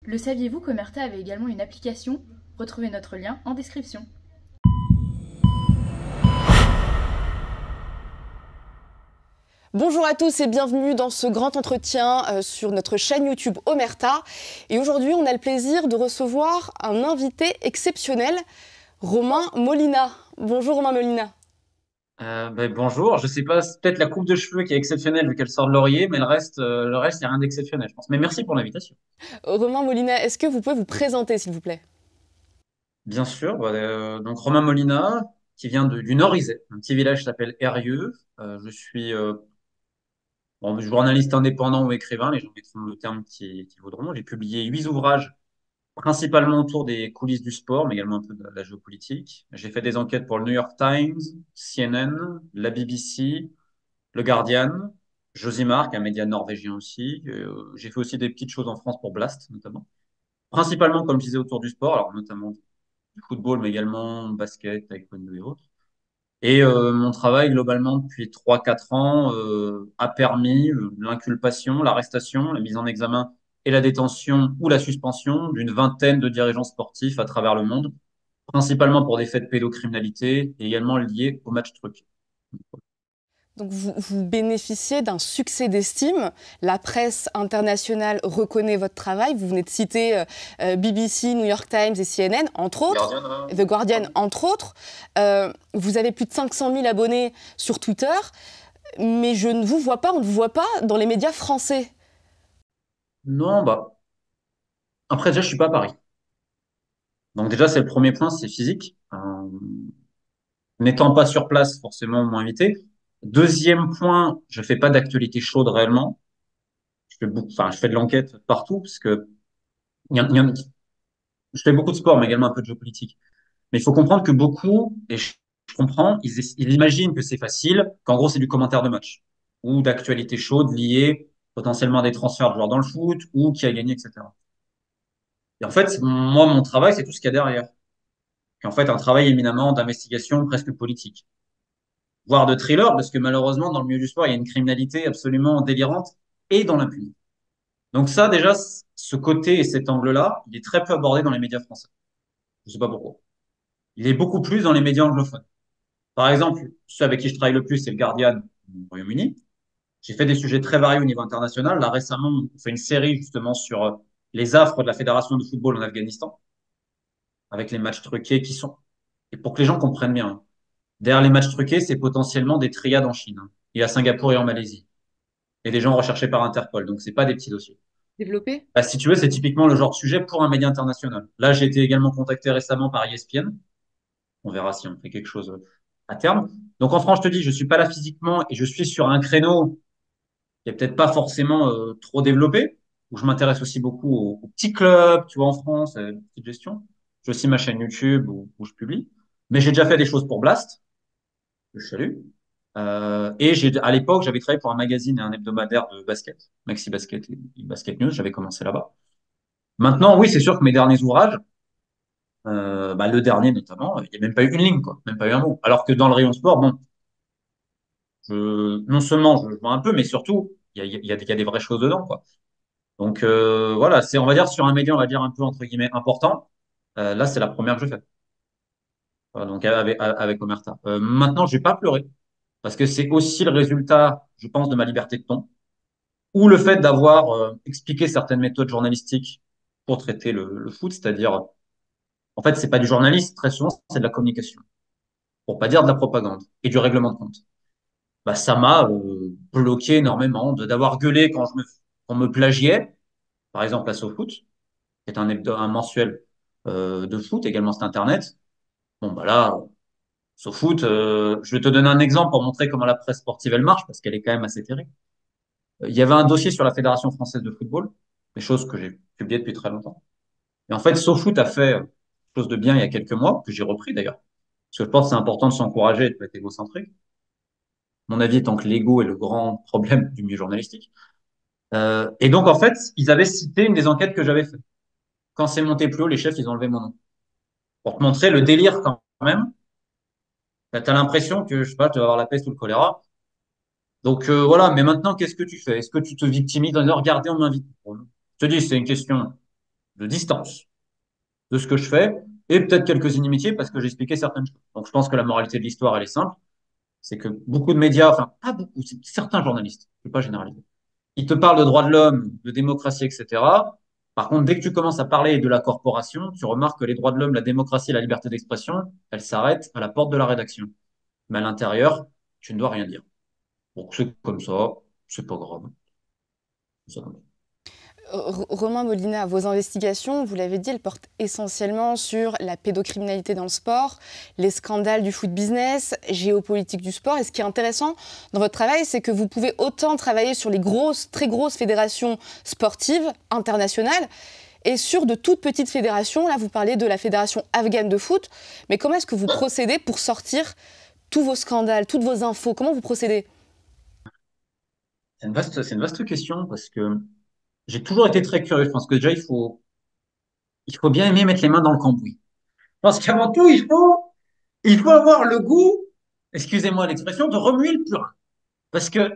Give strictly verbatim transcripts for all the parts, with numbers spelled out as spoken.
Le saviez-vous qu'Omerta avait également une application? Retrouvez notre lien en description. Bonjour à tous et bienvenue dans ce grand entretien euh, sur notre chaîne YouTube Omerta. Et aujourd'hui, on a le plaisir de recevoir un invité exceptionnel, Romain Molina. Bonjour Romain Molina. Euh, ben, bonjour, je sais pas, c'est peut-être la coupe de cheveux qui est exceptionnelle vu qu'elle sort de laurier, mais le reste, euh, le reste, il n'y a rien d'exceptionnel, je pense. Mais merci pour l'invitation. Romain Molina, est-ce que vous pouvez vous présenter s'il vous plaît? Bien sûr, bah, euh, donc Romain Molina, qui vient de- du Nord-Isère, un petit village qui s'appelle Eyrieux. Euh, je suis euh, bon, journaliste indépendant ou écrivain, les gens mettront le terme qui, qui voudront. J'ai publié huit ouvrages, principalement autour des coulisses du sport, mais également un peu de la géopolitique. J'ai fait des enquêtes pour le New York Times, C N N, la B B C, Le Guardian, Josimar, qui est un média norvégien aussi. Euh, j'ai fait aussi des petites choses en France pour Blast, notamment. Principalement, comme je disais, autour du sport, alors notamment du football, mais également basket, taekwondo et autres. Et euh, mon travail, globalement, depuis trois quatre ans, euh, a permis euh, l'inculpation, l'arrestation, la mise en examen et la détention ou la suspension d'une vingtaine de dirigeants sportifs à travers le monde, principalement pour des faits de pédocriminalité et également liés au match truc. Donc vous, vous bénéficiez d'un succès d'estime. La presse internationale reconnaît votre travail. Vous venez de citer euh, euh, B B C, New York Times et C N N, entre autres. Guardian, euh, The Guardian, entre autres. Euh, vous avez plus de cinq cent mille abonnés sur Twitter. Mais je ne vous vois pas, on ne vous voit pas dans les médias français. Non, bah, après, déjà, je suis pas à Paris. Donc déjà, c'est le premier point, c'est physique. Euh, N'étant pas sur place, forcément, on m'a invité. Deuxième point, je fais pas d'actualité chaude réellement. Je fais beaucoup, enfin, je fais de l'enquête partout parce que il y a- il y a- je fais beaucoup de sport, mais également un peu de géopolitique. Mais il faut comprendre que beaucoup, et je, je comprends, ils, ils imaginent que c'est facile, qu'en gros, c'est du commentaire de match ou d'actualité chaude liée potentiellement à des transferts de joueurs dans le foot ou qui a gagné, et cetera. Et en fait, moi, mon travail, c'est tout ce qu'il y a derrière. Qui est en fait un travail éminemment d'investigation presque politique, voire de thriller, parce que malheureusement, dans le milieu du sport, il y a une criminalité absolument délirante et dans l'impunité. Donc ça, déjà, ce côté et cet angle-là, il est très peu abordé dans les médias français. Je ne sais pas pourquoi. Il est beaucoup plus dans les médias anglophones. Par exemple, ceux avec qui je travaille le plus, c'est le Guardian au Royaume-Uni. J'ai fait des sujets très variés au niveau international. Là, récemment, on fait une série justement sur euh, les affres de la Fédération de football en Afghanistan, avec les matchs truqués qui sont. Et pour que les gens comprennent bien, derrière les matchs truqués, c'est potentiellement des triades en Chine, hein, et à Singapour et en Malaisie. Et des gens recherchés par Interpol. Donc, c'est pas des petits dossiers. Développé. Bah, si tu veux, c'est typiquement le genre de sujet pour un média international. Là, j'ai été également contacté récemment par E S P N. On verra si on fait quelque chose euh, à terme. Donc, en France, je te dis, je suis pas là physiquement et je suis sur un créneau qui est peut-être pas forcément euh, trop développé, où je m'intéresse aussi beaucoup aux, aux petits clubs, tu vois, en France, euh, petite gestion. J'ai aussi ma chaîne YouTube où, où je publie. Mais j'ai déjà fait des choses pour Blast, que je salue. Euh, et j'ai, à l'époque, j'avais travaillé pour un magazine et un hebdomadaire de basket, Maxi Basket et Basket News. J'avais commencé là-bas. Maintenant, oui, c'est sûr que mes derniers ouvrages, euh, bah, le dernier notamment, il n'y a même pas eu une ligne, quoi, même pas eu un mot. Alors que dans le rayon sport, bon, je, non seulement je vois un peu, mais surtout, il y a, il y a, il y a des vraies choses dedans, quoi. Donc euh, voilà, c'est, on va dire, sur un média, on va dire un peu entre guillemets important. Euh, là, c'est la première que je fais. Voilà, donc avec, avec Omerta. Euh, maintenant, je vais pas pleurer parce que c'est aussi le résultat, je pense, de ma liberté de ton ou le fait d'avoir euh, expliqué certaines méthodes journalistiques pour traiter le, le foot, c'est-à-dire, en fait, c'est pas du journalisme, très souvent, c'est de la communication, pour pas dire de la propagande et du règlement de compte. Bah, ça m'a euh, bloqué énormément de d'avoir gueulé quand je me, on me plagiait, par exemple à SoFoot, qui est un, hebdo, un mensuel euh, de foot, également c'est Internet. Bon, bah là, SoFoot, euh, je vais te donner un exemple pour montrer comment la presse sportive, elle marche, parce qu'elle est quand même assez terrible. Euh, Il y avait un dossier sur la Fédération française de football, des choses que j'ai publiées depuis très longtemps. Et en fait, SoFoot a fait euh, quelque chose de bien il y a quelques mois, que j'ai repris d'ailleurs. Parce que je pense que c'est important de s'encourager et de pas être égocentrique. Mon avis étant que l'ego est le grand problème du milieu journalistique. Euh, et donc, en fait, ils avaient cité une des enquêtes que j'avais faites. Quand c'est monté plus haut, les chefs, ils ont enlevé mon nom. Pour te montrer le délire quand même. Tu as l'impression que, je sais pas, tu vas avoir la peste ou le choléra. Donc euh, voilà, mais maintenant, qu'est-ce que tu fais? Est-ce que tu te victimises en disant, regardez, on m'invite? Je te dis, c'est une question. de distance de ce que je fais et peut-être quelques inimitiés parce que j'expliquais certaines choses. Donc, je pense que la moralité de l'histoire, elle est simple. C'est que beaucoup de médias, enfin, pas beaucoup, c'est certains journalistes, je ne vais pas généraliser, ils te parlent de droits de l'homme, de démocratie, et cetera. Par contre, dès que tu commences à parler de la corporation, tu remarques que les droits de l'homme, la démocratie et la liberté d'expression, elles s'arrêtent à la porte de la rédaction. Mais à l'intérieur, tu ne dois rien dire. Donc, c'est comme ça, c'est pas grave. C'est ça. R- Romain Molina, vos investigations, vous l'avez dit, elles portent essentiellement sur la pédocriminalité dans le sport, les scandales du foot business, géopolitique du sport. Et ce qui est intéressant dans votre travail, c'est que vous pouvez autant travailler sur les grosses, très grosses fédérations sportives internationales et sur de toutes petites fédérations. Là, vous parlez de la fédération afghane de foot. Mais comment est-ce que vous procédez pour sortir tous vos scandales, toutes vos infos? Comment vous procédez? C'est une vaste, c'est une vaste question parce que j'ai toujours été très curieux. Je pense que déjà, il faut, il faut bien aimer mettre les mains dans le cambouis. Parce qu'avant tout, il faut, il faut avoir le goût, excusez-moi l'expression, de remuer le purin. Parce que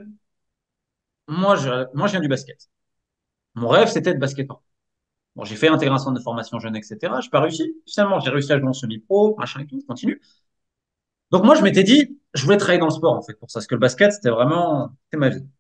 moi, je, moi, je viens du basket. Mon rêve, c'était de basketteur. Bon, j'ai fait intégration de formation jeune, et cetera. Je n'ai pas réussi. Finalement, j'ai réussi à jouer en semi-pro, machin et tout, je continue. Donc, moi, je m'étais dit, je voulais travailler dans le sport, en fait, pour ça. Parce que le basket, c'était vraiment, c'était ma vie.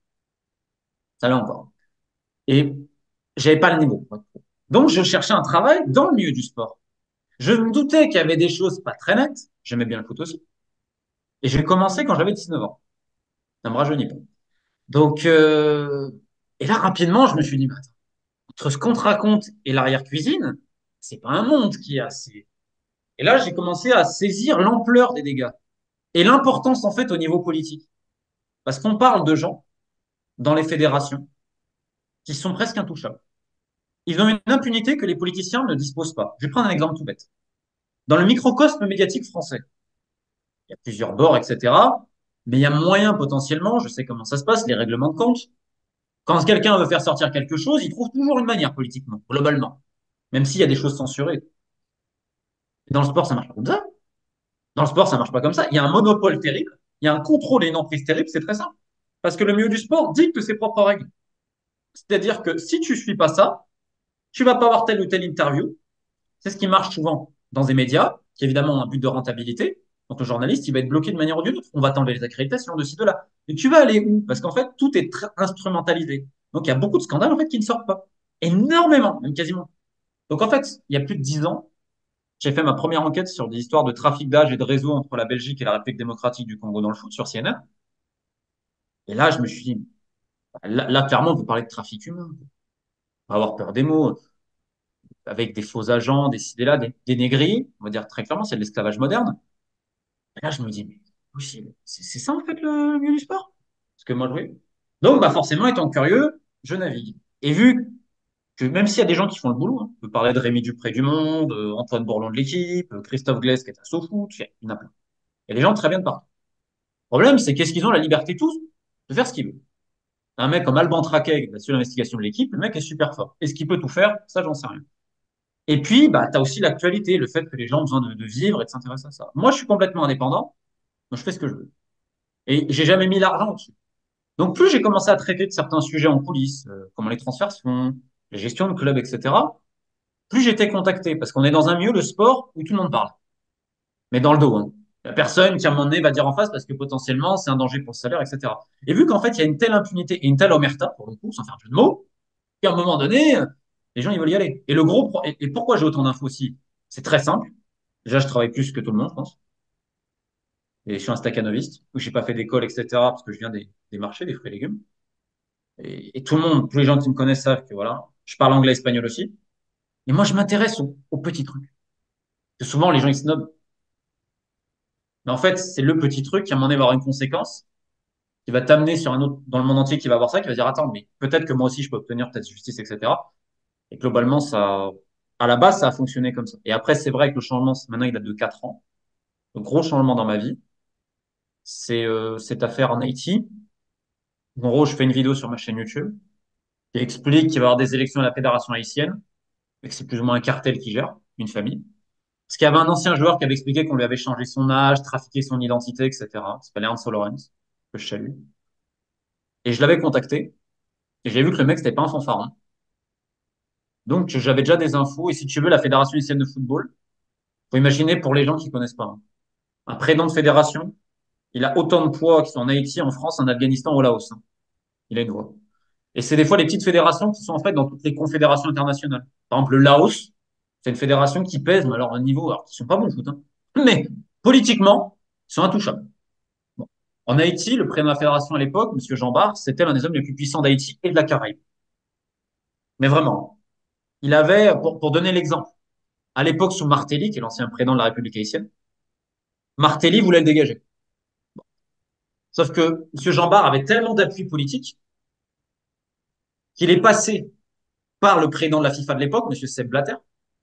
Ça l'est encore. Et j'avais pas le niveau. Donc, je cherchais un travail dans le milieu du sport. Je me doutais qu'il y avait des choses pas très nettes. J'aimais bien le foot aussi. Et j'ai commencé quand j'avais dix-neuf ans. Ça me rajeunit pas. Donc, euh, et là, rapidement, je me suis dit, bah, attends, entre ce qu'on te raconte et l'arrière-cuisine, c'est pas un monde qui est assez. Et là, j'ai commencé à saisir l'ampleur des dégâts et l'importance, en fait, au niveau politique. Parce qu'on parle de gens dans les fédérations qui sont presque intouchables. Ils ont une impunité que les politiciens ne disposent pas. Je vais prendre un exemple tout bête. Dans le microcosme médiatique français, il y a plusieurs bords, et cetera. Mais il y a moyen potentiellement, je sais comment ça se passe, les règlements de compte. Quand quelqu'un veut faire sortir quelque chose, il trouve toujours une manière politiquement, globalement. Même s'il y a des choses censurées. Dans le sport, ça marche pas comme ça. Dans le sport, ça marche pas comme ça. Il y a un monopole terrible, il y a un contrôle et une emprise terrible, c'est très simple. Parce que le milieu du sport dicte ses propres règles. C'est-à-dire que si tu suis pas ça, tu vas pas avoir telle ou telle interview. C'est ce qui marche souvent dans des médias, qui évidemment ont un but de rentabilité. Donc le journaliste, il va être bloqué de manière ou d'une autre. On va t'enlever les accréditations de ci, de là. Et tu vas aller où? Parce qu'en fait, tout est très instrumentalisé. Donc il y a beaucoup de scandales en fait qui ne sortent pas. Énormément, même quasiment. Donc en fait, il y a plus de dix ans, j'ai fait ma première enquête sur des histoires de trafic d'âge et de réseau entre la Belgique et la République démocratique du Congo dans le foot sur C N N. Et là, je me suis dit, là, là clairement, vous parlez de trafic humain. Pas avoir peur des mots, avec des faux agents, des ci, des là, des, des négris. On va dire très clairement, c'est de l'esclavage moderne. Et là, je me dis, mais possible. C'est c'est ça, en fait, le milieu du sport? Parce que moi, je oui. Donc, bah, forcément, étant curieux, je navigue. Et vu que même s'il y a des gens qui font le boulot, hein, on peut parler de Rémi Dupré du Monde, euh, Antoine Bourlon de l'équipe, euh, Christophe Glaise qui est à SoFoot, il y en a plein. Il y a des gens très bien de partout. Le problème, c'est qu'est-ce qu'ils ont la liberté tous de faire ce qu'ils veulent. Un mec comme Alban Traquet, la seule investigation de l'équipe, le mec est super fort. Est-ce qu'il peut tout faire? Ça, j'en sais rien. Et puis, bah, tu as aussi l'actualité, le fait que les gens ont besoin de, de vivre et de s'intéresser à ça. Moi, je suis complètement indépendant, donc je fais ce que je veux. Et j'ai jamais mis l'argent dessus. Donc, plus j'ai commencé à traiter de certains sujets en coulisses, euh, comment les transferts se font, les gestions de clubs, et cetera, plus j'étais contacté, parce qu'on est dans un milieu, le sport, où tout le monde parle. Mais dans le dos, hein. Il n'y a personne qui, à un moment donné, va dire en face parce que potentiellement, c'est un danger pour le salaire, et cetera. Et vu qu'en fait, il y a une telle impunité et une telle omerta, pour le coup, sans faire de jeu de mots, qu'à un moment donné, euh, les gens, ils veulent y aller. Et le gros, pro- et, et pourquoi j'ai autant d'infos aussi? C'est très simple. Déjà, je travaille plus que tout le monde, je pense. Et je suis un staccanoviste, où j'ai pas fait d'école, et cetera, parce que je viens des, des marchés, des fruits et légumes. Et, et tout le monde, tous les gens qui me connaissent savent que voilà, je parle anglais et espagnol aussi. Et moi, je m'intéresse aux, aux petits trucs. Parce que souvent, les gens, ils snobent. Mais en fait, c'est le petit truc qui, à un moment donné, va avoir une conséquence, qui va t'amener sur un autre, dans le monde entier, qui va voir ça, qui va dire, attends, mais peut-être que moi aussi, je peux obtenir peut-être justice, et cetera. Et globalement, ça, à la base, ça a fonctionné comme ça. Et après, c'est vrai que le changement, maintenant, il date de quatre ans. Le gros changement dans ma vie, c'est euh, cette affaire en Haïti. En gros, je fais une vidéo sur ma chaîne YouTube qui explique qu'il va y avoir des élections à la fédération haïtienne et que c'est plus ou moins un cartel qui gère, une famille. Parce qu'il y avait un ancien joueur qui avait expliqué qu'on lui avait changé son âge, trafiqué son identité, et cetera. Il s'appelait Hanso Lawrence, que je salue. Et je l'avais contacté et j'ai vu que le mec, c'était pas un fanfaron. Donc, j'avais déjà des infos. Et si tu veux, la Fédération haïtienne de football, faut imaginer pour les gens qui connaissent pas, hein. Un président de fédération, il a autant de poids qu'ils sont en Haïti, en France, en Afghanistan, au Laos, hein. Il a une voix. Et c'est des fois les petites fédérations qui sont en fait dans toutes les confédérations internationales. Par exemple, le Laos, c'est une fédération qui pèse, mais alors à un niveau, alors ils sont pas bons au foot, hein. Mais politiquement, ils sont intouchables. Bon. En Haïti, le président de la fédération à l'époque, M. Jean Bart, c'était l'un des hommes les plus puissants d'Haïti et de la Caraïbe. Mais vraiment, il avait, pour, pour donner l'exemple, à l'époque sous Martelly, qui est l'ancien président de la République haïtienne, Martelly voulait le dégager. Sauf que M. Jean Bart avait tellement d'appui politique qu'il est passé par le président de la FIFA de l'époque, M. Sepp Blatter,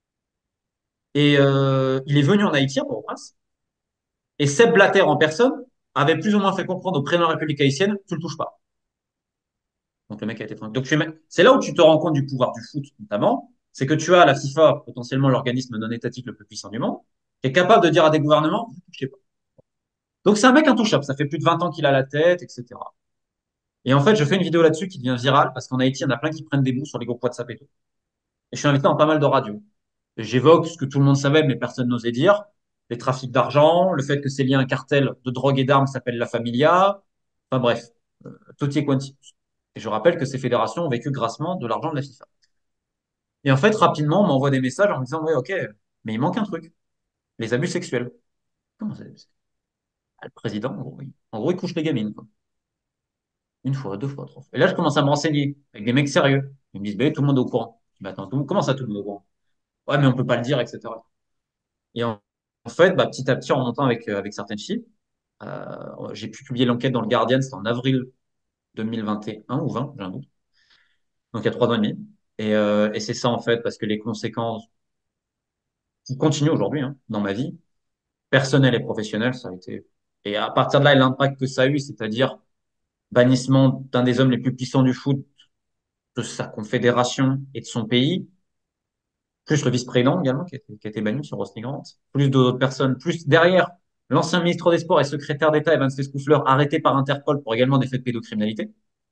et euh, il est venu en Haïti, à Port-au-Prince, et Sepp Blatter en personne avait plus ou moins fait comprendre au président de la République haïtienne, tu le touches pas. Donc le mec a été tranquille. Donc c'est là où tu te rends compte du pouvoir du foot, notamment, c'est que tu as la FIFA, potentiellement l'organisme non étatique le plus puissant du monde, qui est capable de dire à des gouvernements, vous touchez pas. Donc c'est un mec intouchable, ça fait plus de vingt ans qu'il a la tête, et cetera. Et en fait, je fais une vidéo là-dessus qui devient virale, parce qu'en Haïti, il y en a plein qui prennent des bouts sur les groupes WhatsApp et tout. Et je suis invité dans pas mal de radios. J'évoque ce que tout le monde savait, mais personne n'osait dire. Les trafics d'argent, le fait que c'est lié à un cartel de drogue et d'armes s'appelle la Familia. Enfin bref, euh, tutti quanti. Et je rappelle que ces fédérations ont vécu grassement de l'argent de la FIFA. Et en fait, rapidement, on m'envoie des messages en me disant, ouais, ok, mais il manque un truc. Les abus sexuels. Comment ça? Ah, le président, en gros, il, en gros, il couche les gamines, quoi. Une fois, deux fois, trois fois. Et là, je commence à me renseigner avec des mecs sérieux. Ils me disent, ben, tout le monde est au courant. Mais attends, tout, comment ça, tout le monde est au courant? Ouais, mais on peut pas le dire, et cetera. Et en, en fait, bah, petit à petit, en montant avec, euh, avec certaines filles, euh, j'ai pu publier l'enquête dans le Guardian, c'était en avril deux mille vingt et un ou vingt, j'ai un doute. Donc, il y a trois ans et demi. Et, euh, et c'est ça, en fait, parce que les conséquences qui continuent aujourd'hui, hein, dans ma vie, personnelle et professionnelle, ça a été. Et à partir de là, l'impact que ça a eu, c'est-à-dire bannissement d'un des hommes les plus puissants du foot, de sa confédération et de son pays, plus le vice-président également, qui a été, qui a été banni sur Rosny Grant, plus d'autres personnes, plus derrière l'ancien ministre des Sports et secrétaire d'État Evans Leskouffler, arrêté par Interpol pour également des faits de pédocriminalité.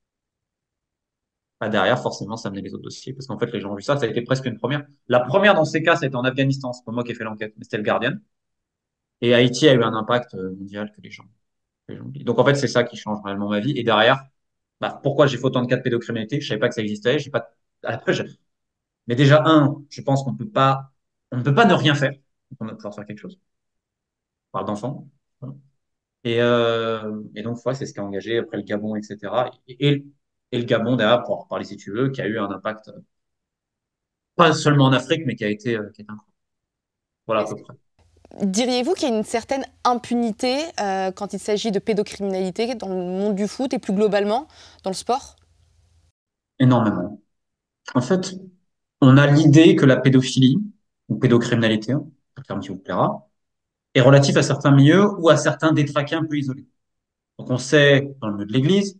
Bah derrière, forcément, ça amenait les autres dossiers. Parce qu'en fait, les gens ont vu ça, ça a été presque une première. La première dans ces cas, ça a été en Afghanistan. C'est pas moi qui ai fait l'enquête, mais c'était le Guardian. Et Haïti a eu un impact euh, mondial que les gens, que les gens oublient. Donc en fait, c'est ça qui change réellement ma vie. Et derrière, bah, pourquoi j'ai fait autant de cas de pédocriminalité? Je savais pas que ça existait. J'ai pas. Après, je... Mais déjà, un, je pense qu'on peut pas, on ne peut pas ne rien faire. On doit pouvoir faire quelque chose. On parle d'enfants. Voilà. Et, euh, et donc, ouais, c'est ce qui a engagé après le Gabon, et cetera. Et, et, et le Gabon, derrière, pour en reparler si tu veux, qui a eu un impact, euh, pas seulement en Afrique, mais qui a été, euh, qui est incroyable. Voilà à peu près. Diriez-vous qu'il y a une certaine impunité euh, quand il s'agit de pédocriminalité dans le monde du foot et plus globalement dans le sport? Énormément. En fait, on a l'idée que la pédophilie, ou pédocriminalité, hein, un terme qui vous plaira, est relatif à certains milieux ou à certains détraqués un peu isolés. Donc on sait, dans le milieu de l'Église,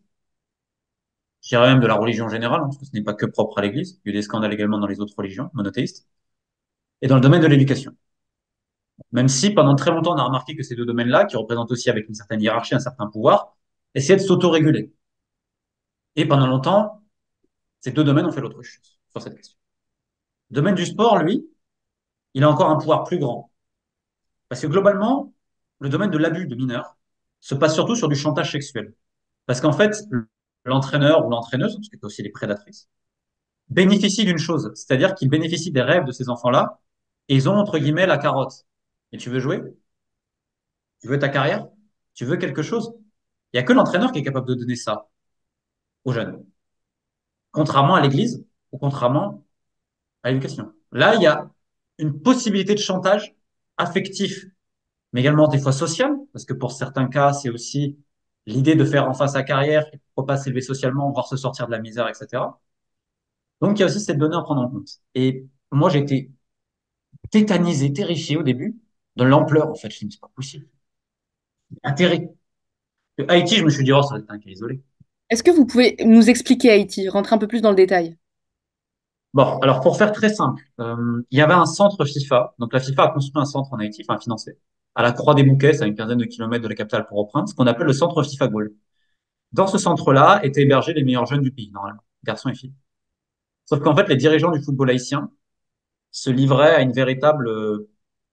je dirais même de la religion en générale, hein, parce que ce n'est pas que propre à l'Église, il y a eu des scandales également dans les autres religions monothéistes, et dans le domaine de l'éducation. Même si pendant très longtemps on a remarqué que ces deux domaines-là, qui représentent aussi avec une certaine hiérarchie, un certain pouvoir, essayaient de s'autoréguler. Et pendant longtemps, ces deux domaines ont fait l'autruche sur cette question. Le domaine du sport, lui, il a encore un pouvoir plus grand. Parce que globalement, le domaine de l'abus de mineurs se passe surtout sur du chantage sexuel. Parce qu'en fait, l'entraîneur ou l'entraîneuse, parce que tu as aussi les prédatrices, bénéficie d'une chose, c'est-à-dire qu'ils bénéficient des rêves de ces enfants-là et ils ont, entre guillemets, la carotte. Et tu veux jouer? Tu veux ta carrière? Tu veux quelque chose? Il n'y a que l'entraîneur qui est capable de donner ça aux jeunes. Contrairement à l'église ou contrairement à l'éducation. Là, il y a une possibilité de chantage affectif, mais également des fois social, parce que pour certains cas, c'est aussi l'idée de faire enfin sa carrière et pourquoi pas s'élever socialement, voire se sortir de la misère, et cetera. Donc, il y a aussi cette donnée à prendre en compte. Et moi, j'ai été tétanisé, terrifié au début de l'ampleur, en fait. Je me dis, c'est pas possible. Intérêt. Haïti, je me suis dit, oh, ça va être un cas isolé. Est-ce que vous pouvez nous expliquer Haïti, rentrer un peu plus dans le détail? Bon, alors pour faire très simple, euh, il y avait un centre FIFA. Donc la FIFA a construit un centre en Haïti, enfin financé, à la Croix des Bouquets, c'est à une quinzaine de kilomètres de la capitale Port-au-Prince, qu'on appelle le centre FIFA Goal. Dans ce centre-là étaient hébergés les meilleurs jeunes du pays, normalement, garçons et filles. Sauf qu'en fait, les dirigeants du football haïtien se livraient à une véritable, euh,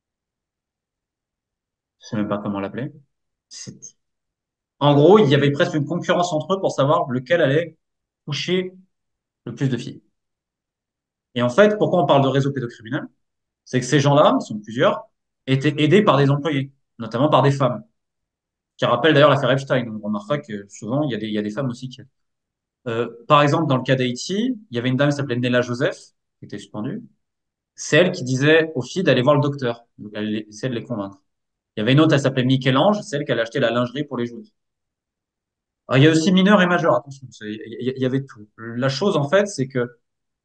je sais même pas comment l'appeler. C'est- En gros, il y avait presque une concurrence entre eux pour savoir lequel allait toucher le plus de filles. Et en fait, pourquoi on parle de réseau pédocriminel? C'est que ces gens-là, ils sont plusieurs, étaient aidés par des employés, notamment par des femmes, qui rappellent d'ailleurs l'affaire Epstein. On remarquera que souvent, il y a des, il y a des femmes aussi qui... Euh, par exemple, dans le cas d'Haïti, il y avait une dame qui s'appelait Nella Joseph, qui était suspendue. C'est elle qui disait aux filles d'aller voir le docteur. Donc, elle essayait de les convaincre. Il y avait une autre, elle s'appelait Michel-Ange, celle qui allait acheter la lingerie pour les joueurs. Alors, il y a aussi mineurs et majeurs, attention, c'est- il y il y avait tout. La chose, en fait, c'est que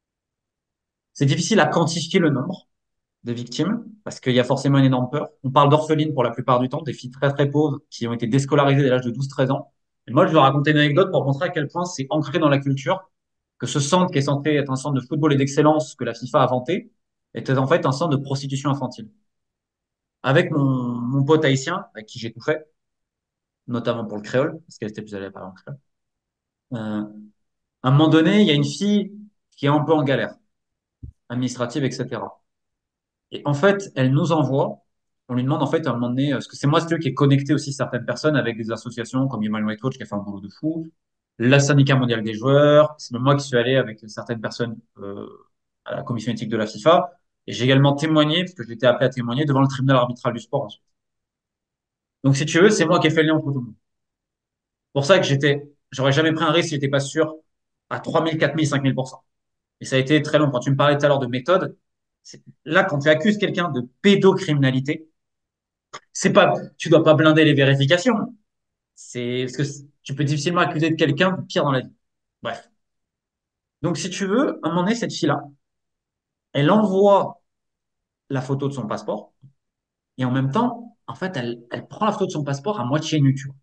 c'est difficile à quantifier le nombre de victimes, parce qu'il y a forcément une énorme peur. On parle d'orphelines pour la plupart du temps, des filles très très pauvres qui ont été déscolarisées dès l'âge de douze treize ans. Et moi, je vais raconter une anecdote pour montrer à quel point c'est ancré dans la culture, que ce centre qui est censé être un centre de football et d'excellence que la FIFA a vanté, était en fait un centre de prostitution infantile. Avec mon, mon pote haïtien, avec qui j'ai tout fait, notamment pour le créole, parce qu'elle était plus à l'aise parler en créole. Euh, à un moment donné, il y a une fille qui est un peu en galère, administrative, et cetera. Et en fait, elle nous envoie, on lui demande en fait à un moment donné, parce que c'est moi celui qui est connecté aussi certaines personnes avec des associations comme Human Rights Watch qui a fait un boulot de fou, la syndicat mondial des joueurs, c'est même moi qui suis allé avec certaines personnes euh, à la commission éthique de la FIFA, et j'ai également témoigné, parce que j'ai été appelé à témoigner devant le tribunal arbitral du sport ensuite. Donc si tu veux, c'est moi qui ai fait le lien entre tout le monde. Pour ça que j'étais, j'aurais jamais pris un risque si j'étais pas sûr à trois mille, quatre mille, cinq mille pour cent. Et ça a été très long. Quand tu me parlais tout à l'heure de méthode, c'est- là, quand tu accuses quelqu'un de pédocriminalité, c'est pas, tu dois pas blinder les vérifications. C'est parce que c- tu peux difficilement accuser de quelqu'un de pire dans la vie. Bref. Donc, si tu veux, à un moment donné, cette fille-là, elle envoie la photo de son passeport et en même temps, en fait, elle, elle prend la photo de son passeport à moitié nue, tu vois.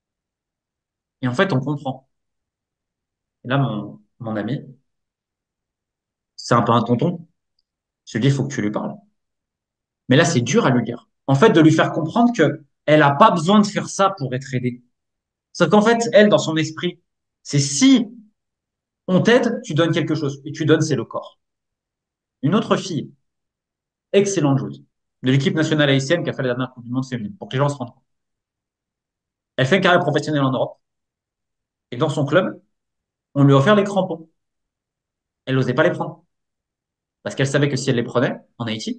Et en fait, on comprend. Et là, mon, mon ami, c'est un peu un tonton. Je lui dis, il faut que tu lui parles. Mais là, c'est dur à lui dire. En fait, de lui faire comprendre que elle a pas besoin de faire ça pour être aidée. Sauf qu'en fait, elle, dans son esprit, c'est si on t'aide, tu donnes quelque chose. Et tu donnes, c'est le corps. Une autre fille, excellente joueuse, de l'équipe nationale haïtienne qui a fait la dernière Coupe du Monde féminine, pour que les gens se rendent compte. Elle fait une carrière professionnelle en Europe. Et dans son club, on lui a offert les crampons. Elle n'osait pas les prendre. Parce qu'elle savait que si elle les prenait, en Haïti,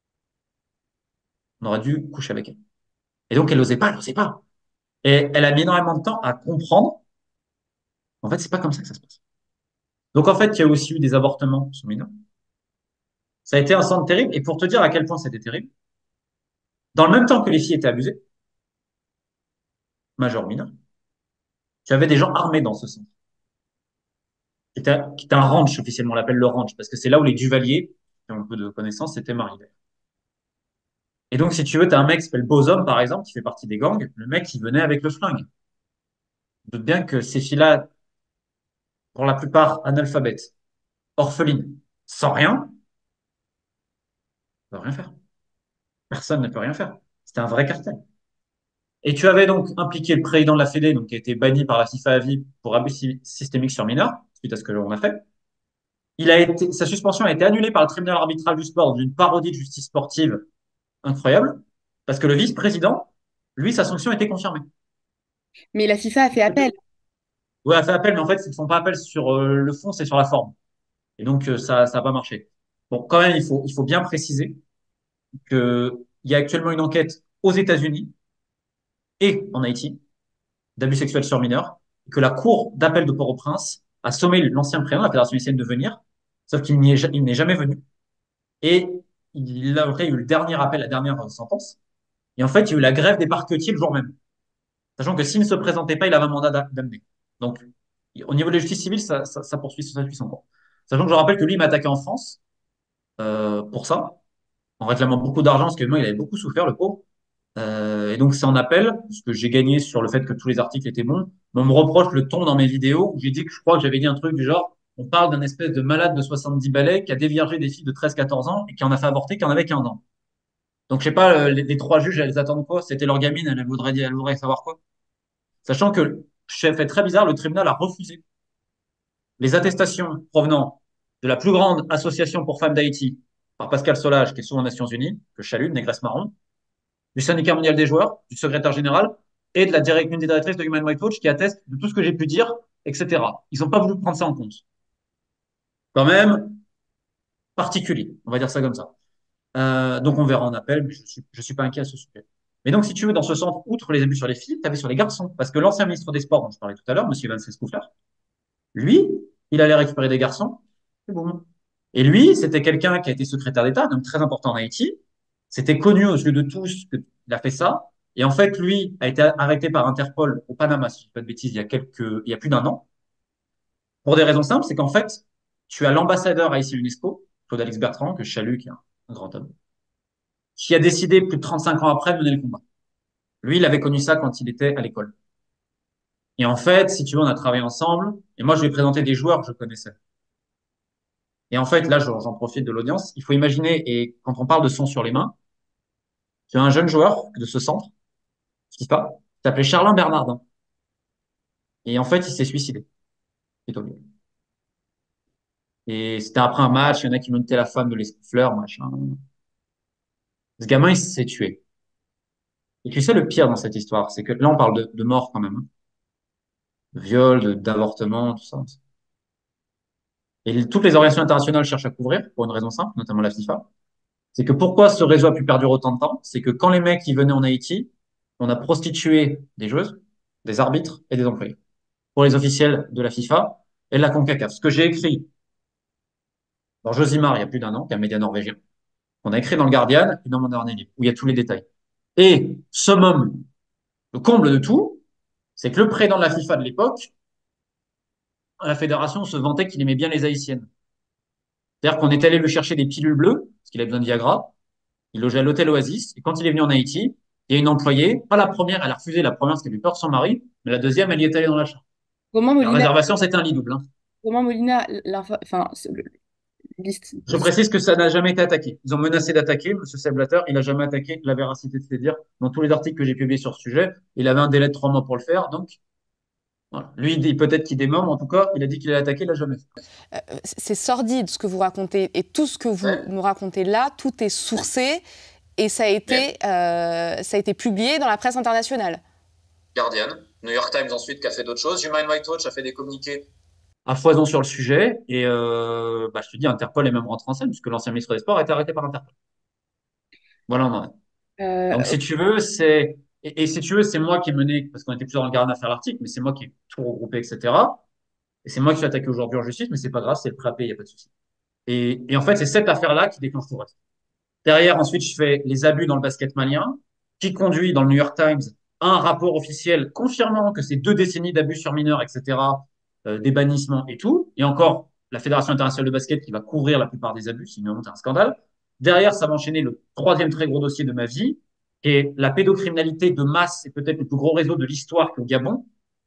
on aurait dû coucher avec elle. Et donc, elle n'osait pas, elle n'osait pas. Et elle a mis énormément de temps à comprendre. En fait, c'est pas comme ça que ça se passe. Donc, en fait, il y a aussi eu des avortements sous mineurs. Ça a été un centre terrible. Et pour te dire à quel point c'était terrible, dans le même temps que les filles étaient abusées, majeures, mineures, tu avais des gens armés dans ce centre. Qui était, qui était un ranch, officiellement, on l'appelle le ranch, parce que c'est là où les Duvaliers, qui ont un peu de connaissances, s'étaient mariés. Et donc, si tu veux, tu as un mec qui s'appelle Bosom, par exemple, qui fait partie des gangs. Le mec, il venait avec le flingue. Doute bien que ces filles-là, pour la plupart analphabètes, orphelines, sans rien, ne peuvent rien faire. Personne ne peut rien faire. C'était un vrai cartel. Et tu avais donc impliqué le président de la Fédé, donc qui a été banni par la FIFA à vie pour abus sy- systémique sur mineurs, suite à ce que l'on a fait. Il a été, sa suspension a été annulée par le tribunal arbitral du sport d'une parodie de justice sportive incroyable, parce que le vice-président, lui, sa sanction a été confirmée. Mais la FIFA a fait appel. Ouais, elle a fait appel, mais en fait, ils ne font pas appel sur euh, le fond, c'est sur la forme. Et donc, euh, ça ça n'a pas marché. Bon, quand même, il faut, il faut bien préciser qu'il y a actuellement une enquête aux États-Unis et en Haïti d'abus sexuels sur mineurs, et que la Cour d'appel de Port-au-Prince a sommé l'ancien président de la Fédération haïtienne de venir, sauf qu'il n'y est, il n'est jamais venu. Et il a après, il y a eu le dernier appel, la dernière sentence. Et en fait, il y a eu la grève des parquetiers le jour même. Sachant que s'il ne se présentait pas, il avait un mandat d'amener. Donc, au niveau de la justice civile, ça, ça, ça poursuit, ça suit son cours. Sachant que je rappelle que lui, il m'a attaqué en France euh, pour ça, en réclamant beaucoup d'argent, parce que moi, il avait beaucoup souffert, le pauvre. Euh, et donc, c'est en appel, parce que j'ai gagné sur le fait que tous les articles étaient bons. Mais on me reproche le ton dans mes vidéos, où j'ai dit que je crois que j'avais dit un truc du genre, on parle d'un espèce de malade de soixante-dix balais qui a déviergé des filles de treize quatorze ans et qui en a fait avorter, qui en avait quinze ans. Donc, je sais pas, euh, les, les trois juges, elles attendent quoi? C'était leur gamine, elles voudraient, elles voudraient savoir quoi? Sachant que, chef fait très bizarre, le tribunal a refusé les attestations provenant de la plus grande association pour femmes d'Haïti par Pascal Solage, qui est souvent aux Nations Unies, que je salue, Négresse Marron, du syndicat mondial des joueurs, du secrétaire général et de la direct, une des directrices de Human Rights Watch qui atteste de tout ce que j'ai pu dire, et cetera. Ils n'ont pas voulu prendre ça en compte. Quand même, particulier, on va dire ça comme ça. Euh, donc on verra en appel, mais je ne suis, je suis pas inquiet à ce sujet. Mais donc, si tu veux, dans ce centre, outre les abus sur les filles, tu avais sur les garçons. Parce que l'ancien ministre des Sports, dont je parlais tout à l'heure, M. Van Scouffler, lui, il allait récupérer des garçons. C'est bon. Et lui, c'était quelqu'un qui a été secrétaire d'État, donc très important en Haïti. C'était connu aux yeux de tous qu'il a fait ça. Et en fait, lui a été arrêté par Interpol au Panama, si je ne dis pas de bêtises, il y a quelques, il y a plus d'un an. Pour des raisons simples, c'est qu'en fait, tu as l'ambassadeur haïtien UNESCO, Claude Alix Bertrand, que je salue, qui est un, un grand homme, qui a décidé plus de trente-cinq ans après de mener le combat. Lui, il avait connu ça quand il était à l'école. Et en fait, si tu veux, on a travaillé ensemble. Et moi, je lui ai présenté des joueurs que je connaissais. Et en fait, là, j'en profite de l'audience. Il faut imaginer, et quand on parle de sang sur les mains, il y a un jeune joueur de ce centre, qui pas, qui s'appelait Charlin Bernardin. Et en fait, il s'est suicidé. Plutôt bien. Et c'était après un match, il y en a qui montaient la femme de l'Escouffleur, machin. Ce gamin, il s'est tué. Et tu sais, le pire dans cette histoire, c'est que là, on parle de, de mort quand même, hein. De viol, de- d'avortement, tout ça. Et toutes les organisations internationales cherchent à couvrir, pour une raison simple, notamment la FIFA. C'est que pourquoi ce réseau a pu perdurer autant de temps? C'est que quand les mecs qui venaient en Haïti, on a prostitué des joueuses, des arbitres et des employés. Pour les officiels de la FIFA et de la CONCACAF. Ce que j'ai écrit dans Josimar il y a plus d'un an, qui est un média norvégien. On a écrit dans le Guardian et dans mon dernier livre, où il y a tous les détails. Et summum, le comble de tout, c'est que le président de la FIFA de l'époque, à la fédération, se vantait qu'il aimait bien les Haïtiennes. C'est-à-dire qu'on est allé lui chercher des pilules bleues, parce qu'il avait besoin de Viagra. Il logeait à l'hôtel Oasis. Et quand il est venu en Haïti, il y a une employée, pas la première, elle a refusé la première parce qu'elle avait peur de son mari, mais la deuxième, elle y est allée dans la chambre. Comment La Molina, réservation, c'était un lit double, hein. comment Molina, l'info- enfin, ce- le- l'hist- Je précise que ça n'a jamais été attaqué. Ils ont menacé d'attaquer. M. Seblatter, il n'a jamais attaqué la véracité de ses dires. Dans tous les articles que j'ai publiés sur ce sujet, il avait un délai de trois mois pour le faire. Donc, voilà. Lui, il dit peut-être qu'il dément, mais en tout cas, il a dit qu'il allait attaquer, il l'a jamais fait. euh, c'est sordide ce que vous racontez et tout ce que vous Ouais. me racontez là, tout est sourcé et ça a été, euh, ça a été publié dans la presse internationale. Guardian, New York Times ensuite qui a fait d'autres choses. Human Rights Watch a fait des communiqués à foison sur le sujet. Et euh, bah, je te dis, Interpol est même rentré en scène, puisque l'ancien ministre des Sports a été arrêté par Interpol. Voilà, on en est. Euh, Donc, si tu veux, c'est. Et, et si tu veux, c'est moi qui ai mené, parce qu'on était plusieurs dans le Guardian à faire l'article, mais c'est moi qui ai tout regroupé, et cetera. Et c'est moi qui suis attaqué aujourd'hui en justice, mais c'est pas grave, c'est le préappel, il n'y a pas de souci. Et, et en fait, c'est cette affaire-là qui déclenche tout le reste. Derrière, ensuite, je fais les abus dans le basket malien, qui conduit dans le New York Times à un rapport officiel confirmant que c'est deux décennies d'abus sur mineurs, et cetera, euh, des bannissements et tout. Et encore, la Fédération internationale de basket qui va couvrir la plupart des abus, sinon c'est un scandale. Derrière, ça va enchaîner le troisième très gros dossier de ma vie, et la pédocriminalité de masse, c'est peut-être le plus gros réseau de l'histoire qu'au Gabon.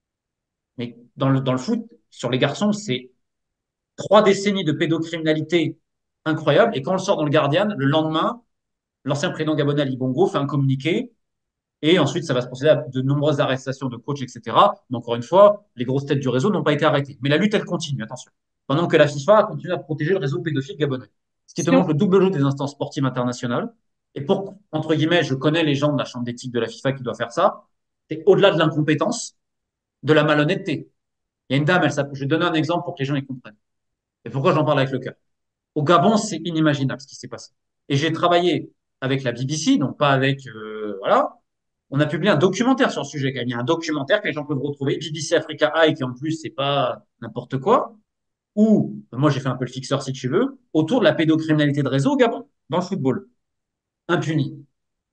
Mais dans le, dans le foot, sur les garçons, c'est trois décennies de pédocriminalité incroyable. Et quand on le sort dans le Guardian, le lendemain, l'ancien président gabonais Ali Bongo fait un communiqué et ensuite ça va se procéder à de nombreuses arrestations de coachs, et cetera. Mais encore une fois, les grosses têtes du réseau n'ont pas été arrêtées. Mais la lutte, elle continue, attention. Pendant que la FIFA a continué à protéger le réseau pédophile gabonais. Ce qui te si on- montre le double jeu des instances sportives internationales. Et pour, entre guillemets, je connais les gens de la chambre d'éthique de la FIFA qui doivent faire ça. C'est au-delà de l'incompétence, de la malhonnêteté. Il y a une dame, elle s'appelle, je vais donner un exemple pour que les gens y comprennent. Et pourquoi j'en parle avec le cœur? Au Gabon, c'est inimaginable ce qui s'est passé. Et j'ai travaillé avec la B B C, donc pas avec, euh, voilà. On a publié un documentaire sur le sujet. Il y a un documentaire que les gens peuvent retrouver, B B C Africa Eye, qui en plus, c'est pas n'importe quoi. Ou, moi, j'ai fait un peu le fixeur si tu veux, autour de la pédocriminalité de réseau au Gabon, dans le football. Impuni.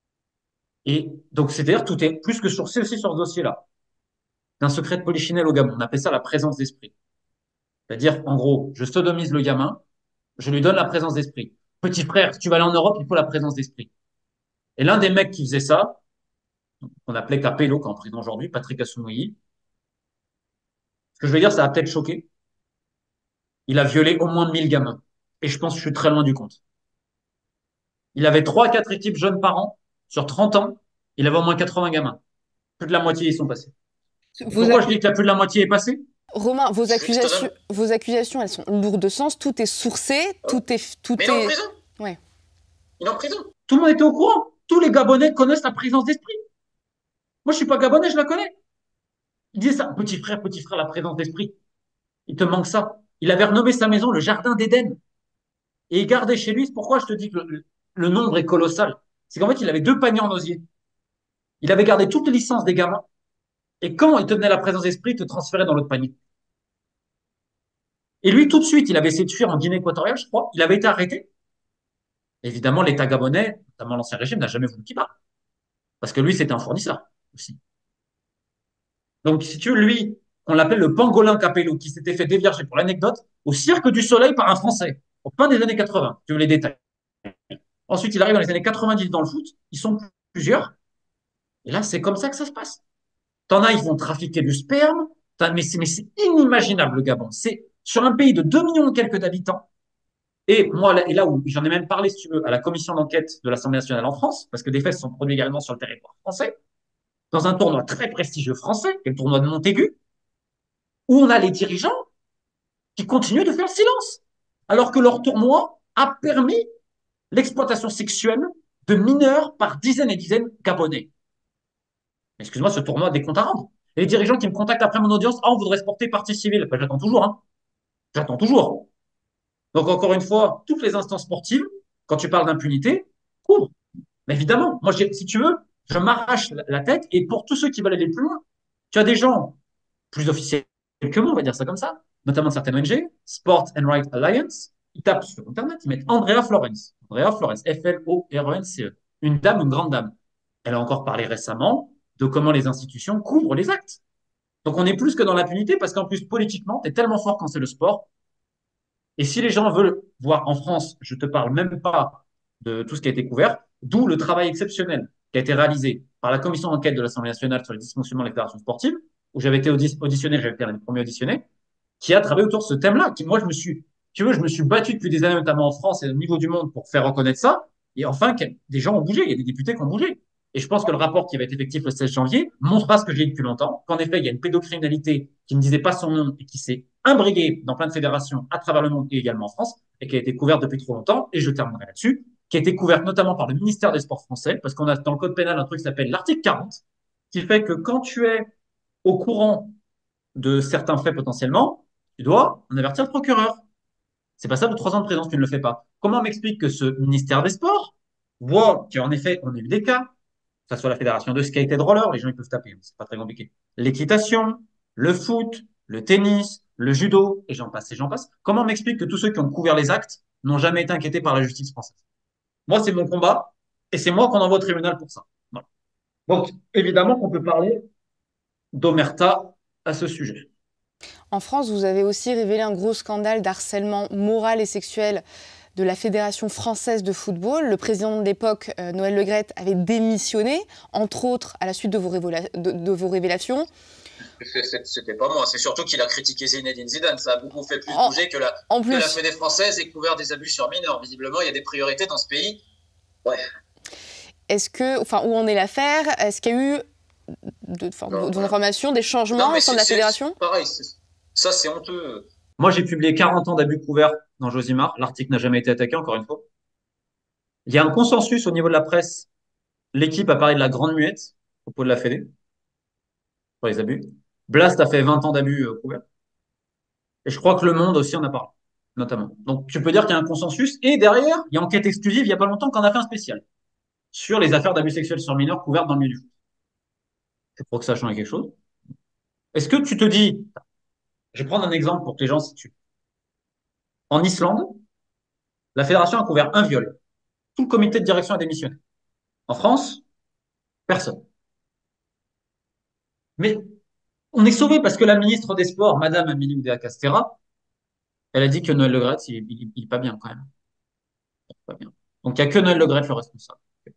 Et donc, c'est-à-dire, tout est plus que sourcé aussi sur ce dossier-là. D'un secret de polichinelle au Gabon. On appelle ça la présence d'esprit. C'est-à-dire, en gros, je sodomise le gamin, je lui donne la présence d'esprit. Petit frère, si tu vas aller en Europe, il faut la présence d'esprit. Et l'un des mecs qui faisait ça, qu'on appelait Capello, qui est en prison aujourd'hui, Patrick Assoumoui, ce que je veux dire, ça a peut-être choqué. Il a violé au moins mille gamins. Et je pense que je suis très loin du compte. Il avait trois à quatre équipes jeunes par an. Sur trente ans, il avait au moins quatre-vingts gamins. Plus de la moitié y sont passés. Et vous pourquoi je avez, dis que la plus de la moitié est passée? Romain, vos Je suis accusations, totalement- vos accusations, elles sont lourdes de sens. Tout est sourcé, tout est, tout Mais il est en est. prison. Ouais. Il est en prison. Tout le monde était au courant. Tous les Gabonais connaissent la présence d'esprit. Moi, je suis pas Gabonais, je la connais. Il disait ça, petit frère, petit frère, la présence d'esprit. Il te manque ça. Il avait renommé sa maison le Jardin d'Éden. Et il gardait chez lui, c'est pourquoi je te dis que le, le nombre est colossal. C'est qu'en fait, il avait deux paniers en osier. Il avait gardé toutes les licences des gamins. Et quand il te donnait la présence d'esprit, il te transférait dans l'autre panier. Et lui, tout de suite, il avait essayé de fuir en Guinée équatoriale, je crois. Il avait été arrêté. Évidemment, l'État gabonais, notamment l'ancien régime, n'a jamais voulu qu'il parte. Parce que lui, c'était un fournisseur aussi. Donc, si tu veux, lui, on l'appelle le pangolin Capello, qui s'était fait dévierger pour l'anecdote au Cirque du Soleil par un Français, au fin des années quatre-vingts. Tu veux les détails. Ensuite, il arrive dans les années quatre-vingt-dix dans le foot. Ils sont plusieurs. Et là, c'est comme ça que ça se passe. T'en as, ils vont trafiquer du sperme. Mais c'est, mais c'est inimaginable, le Gabon. C'est sur un pays de deux millions et quelques d'habitants. Et moi, là, et là où j'en ai même parlé, si tu veux, à la commission d'enquête de l'Assemblée nationale en France, parce que des faits se sont produits également sur le territoire français, dans un tournoi très prestigieux français, qui est le tournoi de Montaigu, où on a les dirigeants qui continuent de faire le silence, alors que leur tournoi a permis l'exploitation sexuelle de mineurs par dizaines et dizaines gabonais. Excuse-moi, ce tournoi a des comptes à rendre. Et les dirigeants qui me contactent après mon audience, ah, on voudrait se porter partie civile. Ben, j'attends toujours, hein. J'attends toujours. Donc, encore une fois, toutes les instances sportives, quand tu parles d'impunité, couvrent. Mais évidemment, moi, si tu veux, je m'arrache la tête. Et pour tous ceux qui veulent aller plus loin, tu as des gens plus officiels que moi, on va dire ça comme ça, notamment de certaines O N G, Sport and Right Alliance, ils tapent sur Internet, ils mettent Andrea Florence. Andrea Florence, F L O R E N C E. Une dame, une grande dame. Elle a encore parlé récemment de comment les institutions couvrent les actes. Donc on est plus que dans l'impunité parce qu'en plus, politiquement, tu es tellement fort quand c'est le sport. Et si les gens veulent voir en France, je te parle même pas de tout ce qui a été couvert, d'où le travail exceptionnel qui a été réalisé par la commission d'enquête de l'Assemblée nationale sur les dysfonctionnements des fédérations sportives, où j'avais été auditionné, j'avais été l'un des premiers auditionnés, qui a travaillé autour de ce thème-là. Qui, moi, je me suis, tu veux, je me suis battu depuis des années, notamment en France et au niveau du monde, pour faire reconnaître ça. Et enfin, des gens ont bougé. Il y a des députés qui ont bougé. Et je pense que le rapport qui va être effectif le seize janvier montrera ce que j'ai dit depuis longtemps, qu'en effet, il y a une pédocriminalité qui ne disait pas son nom et qui s'est imbriguée dans plein de fédérations à travers le monde et également en France, et qui a été couverte depuis trop longtemps. Et je terminerai là-dessus, qui a été couverte notamment par le ministère des Sports français, parce qu'on a dans le code pénal un truc qui s'appelle l'article quarante, qui fait que quand tu es au courant de certains faits potentiellement, tu dois en avertir le procureur. C'est pas ça de trois ans de prison si tu ne le fais pas. Comment m'explique que ce ministère des Sports voit qu'en effet, on a eu des cas, que ce soit la fédération de skate et de roller, les gens ils peuvent taper, c'est pas très compliqué. L'équitation, le foot, le tennis, le judo, et j'en passe, et j'en passe. Comment m'explique que tous ceux qui ont couvert les actes n'ont jamais été inquiétés par la justice française? Moi, c'est mon combat, et c'est moi qu'on envoie au tribunal pour ça. Voilà. Donc, évidemment qu'on peut parler d'omerta à ce sujet. En France, vous avez aussi révélé un gros scandale d'harcèlement moral et sexuel de la Fédération française de football. Le président de l'époque, euh, Noël Le Graët, avait démissionné, entre autres à la suite de vos, révéla- de, de vos révélations. C'était pas moi, c'est surtout qu'il a critiqué Zinedine Zidane. Ça a beaucoup fait plus En- bouger que la, En que plus, la Fédé française ait couvert des abus sur mineurs. Visiblement, il y a des priorités dans ce pays. Ouais. est-ce que, enfin, où en est l'affaire? Est-ce qu'il y a eu, de, enfin, Non, de vos ouais. informations, des changements Non, mais au sein de la c'est- c'est- fédération? Pareil, c'est- ça c'est honteux. Moi, j'ai publié quarante ans d'abus couverts dans Josimar. L'article n'a jamais été attaqué, encore une fois. Il y a un consensus au niveau de la presse. L'équipe a parlé de la grande muette au propos de la Fédé pour les abus. Blast a fait vingt ans d'abus euh, couverts. Et je crois que Le Monde aussi en a parlé, notamment. Donc, tu peux dire qu'il y a un consensus. Et derrière, il y a enquête exclusive, il n'y a pas longtemps, qu'on a fait un spécial sur les affaires d'abus sexuels sur mineurs couvertes dans le milieu du foot. Je crois que ça change quelque chose. Est-ce que tu te dis, je vais prendre un exemple pour que les gens se situent. En Islande, la fédération a couvert un viol. Tout le comité de direction a démissionné. En France, personne. Mais on est sauvé parce que la ministre des Sports, Madame Amélie Oudéa-Castéra, elle a dit que Noël Le Graët, il, il, il est pas bien quand même. Il est pas bien. Donc il n'y a que Noël Le Graët le responsable.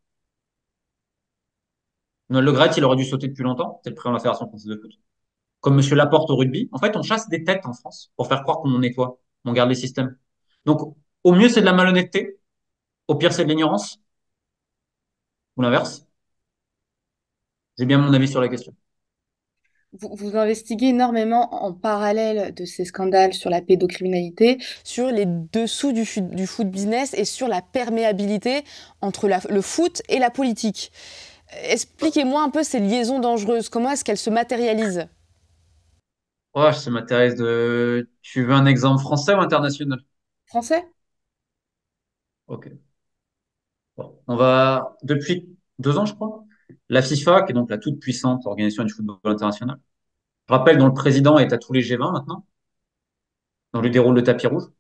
Noël Le Graët, il aurait dû sauter depuis longtemps. C'est le président de la Fédération française de foot. Comme Monsieur Laporte au rugby. En fait, on chasse des têtes en France pour faire croire qu'on nettoie. On garde les systèmes. Donc, au mieux, c'est de la malhonnêteté. Au pire, c'est de l'ignorance. Ou l'inverse. J'ai bien mon avis sur la question. vous, vous investiguez énormément en parallèle de ces scandales sur la pédocriminalité, sur les dessous du, fu- du foot business et sur la perméabilité entre la- le foot et la politique. Expliquez-moi un peu ces liaisons dangereuses. Comment est-ce qu'elles se matérialisent? Oh, ça m'intéresse de. Tu veux un exemple français ou international? Français? Ok. Bon. On va, depuis deux ans, je crois, la FIFA, qui est donc la toute puissante organisation du football international, je rappelle, dont le président est à tous les G vingt maintenant, dont lui déroule le tapis rouge.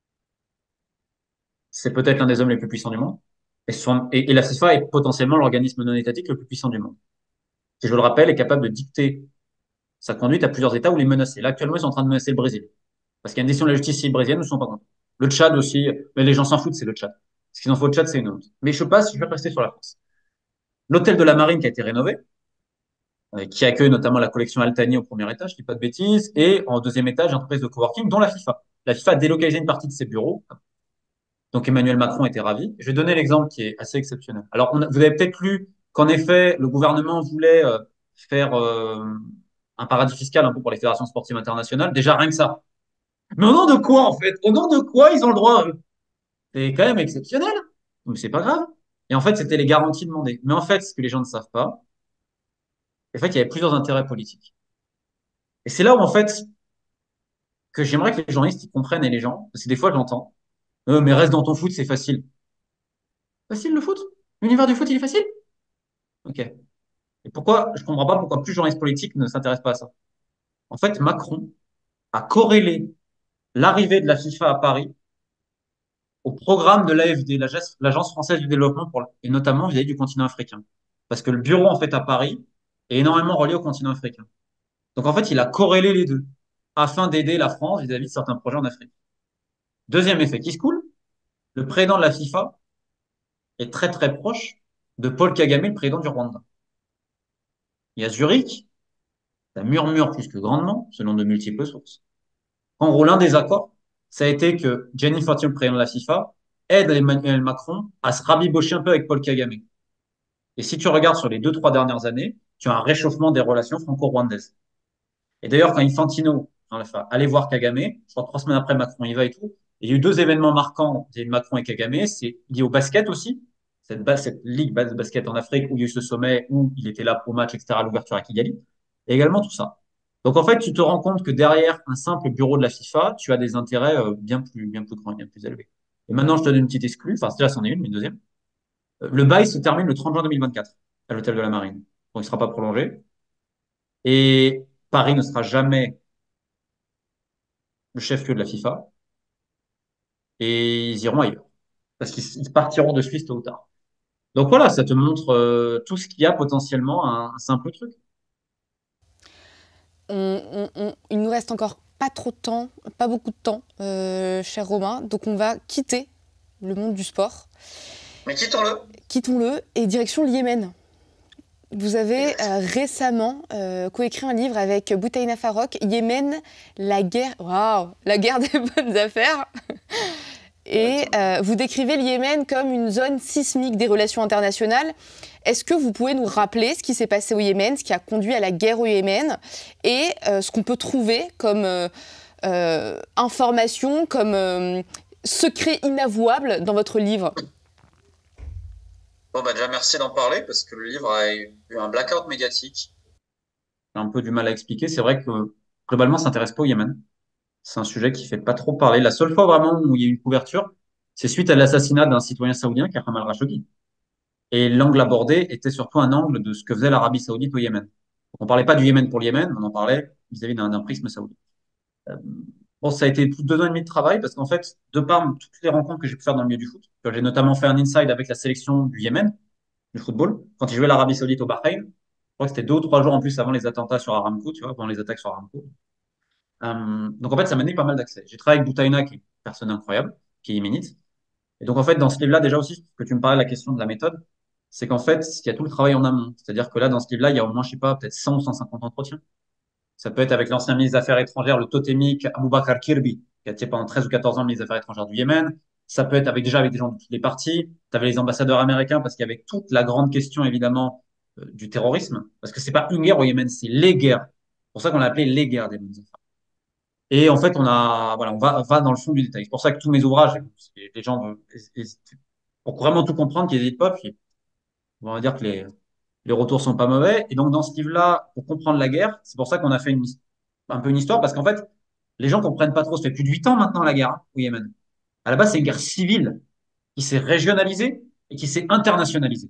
C'est peut-être l'un des hommes les plus puissants du monde. Et, son- et, et la FIFA est potentiellement l'organisme non étatique le plus puissant du monde, qui, je le rappelle, est capable de dicter sa conduite à plusieurs États ou les menacer. Là, actuellement, ils sont en train de menacer le Brésil. Parce qu'il y a une décision de la justice brésilienne, nous ne sont pas contents. Le Tchad aussi, mais les gens s'en foutent, c'est le Tchad. Ce qu'ils en faut au Tchad, c'est une honte. Mais je passe, je vais rester sur la France. L'hôtel de la Marine qui a été rénové, euh, qui accueille notamment la collection Altani au premier étage, je dis pas de bêtises, et en deuxième étage, entreprise de coworking, dont la FIFA. La FIFA a délocalisé une partie de ses bureaux. Donc Emmanuel Macron était ravi. Je vais donner l'exemple qui est assez exceptionnel. Alors, on a- vous avez peut-être lu qu'en effet, le gouvernement voulait euh, faire euh, un paradis fiscal un peu pour les fédérations sportives internationales. Déjà, rien que ça. Mais au nom de quoi, en fait? Au nom de quoi ils ont le droit? C'est quand même exceptionnel. Mais c'est pas grave. Et en fait, c'était les garanties demandées. Mais en fait, ce que les gens ne savent pas, en fait, il y avait plusieurs intérêts politiques. Et c'est là où, en fait, que j'aimerais que les journalistes ils comprennent et les gens, parce que des fois, j'entends, euh, mais reste dans ton foot, c'est facile. Facile le foot? L'univers du foot, il est facile? Ok. Et pourquoi, je comprends pas pourquoi plus de journalistes politiques ne s'intéressent pas à ça. En fait, Macron a corrélé l'arrivée de la FIFA à Paris au programme de l'A F D, l'Agence l'Agence française du développement, pour, et notamment vis-à-vis du continent africain. Parce que le bureau, en fait, à Paris est énormément relié au continent africain. Donc, en fait, il a corrélé les deux afin d'aider la France vis-à-vis de certains projets en Afrique. Deuxième effet qui se coule, le président de la FIFA est très, très proche de Paul Kagame, le président du Rwanda. Et à Zurich, ça murmure plus que grandement, selon de multiples sources. En gros, l'un des accords, ça a été que Gianni Infantino, le président de la FIFA, aide Emmanuel Macron à se rabibocher un peu avec Paul Kagame. Et si tu regardes sur les deux, trois dernières années, tu as un réchauffement des relations franco-rwandaises. Et d'ailleurs, quand Infantino enfin, allait voir Kagame, je crois trois semaines après, Macron y va et tout, il y a eu deux événements marquants de Macron et Kagame. C'est lié au basket aussi, cette, base, cette ligue de basket en Afrique où il y a eu ce sommet, où il était là pour le match, et cetera, à l'ouverture à Kigali. Et également tout ça. Donc en fait, tu te rends compte que derrière un simple bureau de la FIFA, tu as des intérêts euh, bien plus, bien plus grands, bien plus élevés. Et maintenant, je te donne une petite exclue. Enfin, là, c'en est une, mais une deuxième. Euh, Le bail se termine le trente juin deux mille vingt-quatre à l'hôtel de la Marine. Donc, il ne sera pas prolongé. Et Paris ne sera jamais le chef-lieu de la FIFA. Et ils iront ailleurs. Parce qu'ils ils partiront de Suisse tôt ou tard. Donc voilà, ça te montre euh, tout ce qu'il y a potentiellement un, un simple truc. On- on- on- il nous reste encore pas trop de temps, pas beaucoup de temps, euh, cher Romain. Donc on va quitter le monde du sport. Mais quittons-le. Quittons-le et direction le Yémen. Vous avez euh, récemment euh, coécrit un livre avec Boutaina Farok, Yémen, la guerre, waouh, la guerre des bonnes affaires. Et euh, vous décrivez le Yémen comme une zone sismique des relations internationales. Est-ce que vous pouvez nous rappeler ce qui s'est passé au Yémen, ce qui a conduit à la guerre au Yémen, et euh, ce qu'on peut trouver comme euh, euh, information, comme euh, secret inavouable dans votre livre? Bon, bah déjà, merci d'en parler parce que le livre a eu un blackout médiatique. J'ai un peu du mal à expliquer. C'est vrai que globalement, ça s'intéresse pas au Yémen. C'est un sujet qui fait pas trop parler. La seule fois vraiment où il y a eu une couverture, c'est suite à l'assassinat d'un citoyen saoudien qui est Jamal Khashoggi. Et l'angle abordé était surtout un angle de ce que faisait l'Arabie saoudite au Yémen. On parlait pas du Yémen pour le Yémen, on en parlait vis-à-vis d'un d'un prisme saoudien. Euh, Bon, ça a été plus de deux ans et demi de travail parce qu'en fait, de par toutes les rencontres que j'ai pu faire dans le milieu du foot, que j'ai notamment fait un inside avec la sélection du Yémen, du football, quand ils jouaient l'Arabie Saoudite au Bahreïn. Je crois que c'était deux ou trois jours en plus avant les attentats sur Aramco, tu vois, avant les attaques sur Aramco. Euh, donc en fait, ça m'a donné pas mal d'accès. J'ai travaillé avec Boutaina, qui est une personne incroyable, qui est yéménite. Et donc en fait, dans ce livre-là, déjà aussi, que tu me parlais de la question de la méthode, c'est qu'en fait, il y a tout le travail en amont. C'est-à-dire que là, dans ce livre-là, il y a au moins, je sais pas, peut-être cent ou cent cinquante entretiens. Ça peut être avec l'ancien ministre des Affaires étrangères, le totémique Aboubakar Kirbi, qui a été pendant treize ou quatorze ans ministre des Affaires étrangères du Yémen. Ça peut être avec, déjà avec des gens de toutes les parties. Tu avais les ambassadeurs américains, parce qu'il y avait toute la grande question, évidemment, euh, du terrorisme. Parce que c'est pas une guerre au Yémen, c'est les guerres. pour ça qu'on l'a appelé les guerres des mondes infâmes. Et en fait, on a, voilà, on va, on va dans le fond du détail. C'est pour ça que tous mes ouvrages, les gens, vont- pour vraiment tout comprendre, qu'ils n'hésitent pas, puis on va dire que les, les retours sont pas mauvais. Et donc, dans ce livre-là, pour comprendre la guerre, c'est pour ça qu'on a fait une, un peu une histoire, parce qu'en fait, les gens comprennent pas trop. Ça fait plus de huit ans maintenant la guerre hein, au Yémen. À la base, c'est une guerre civile qui s'est régionalisée et qui s'est internationalisée.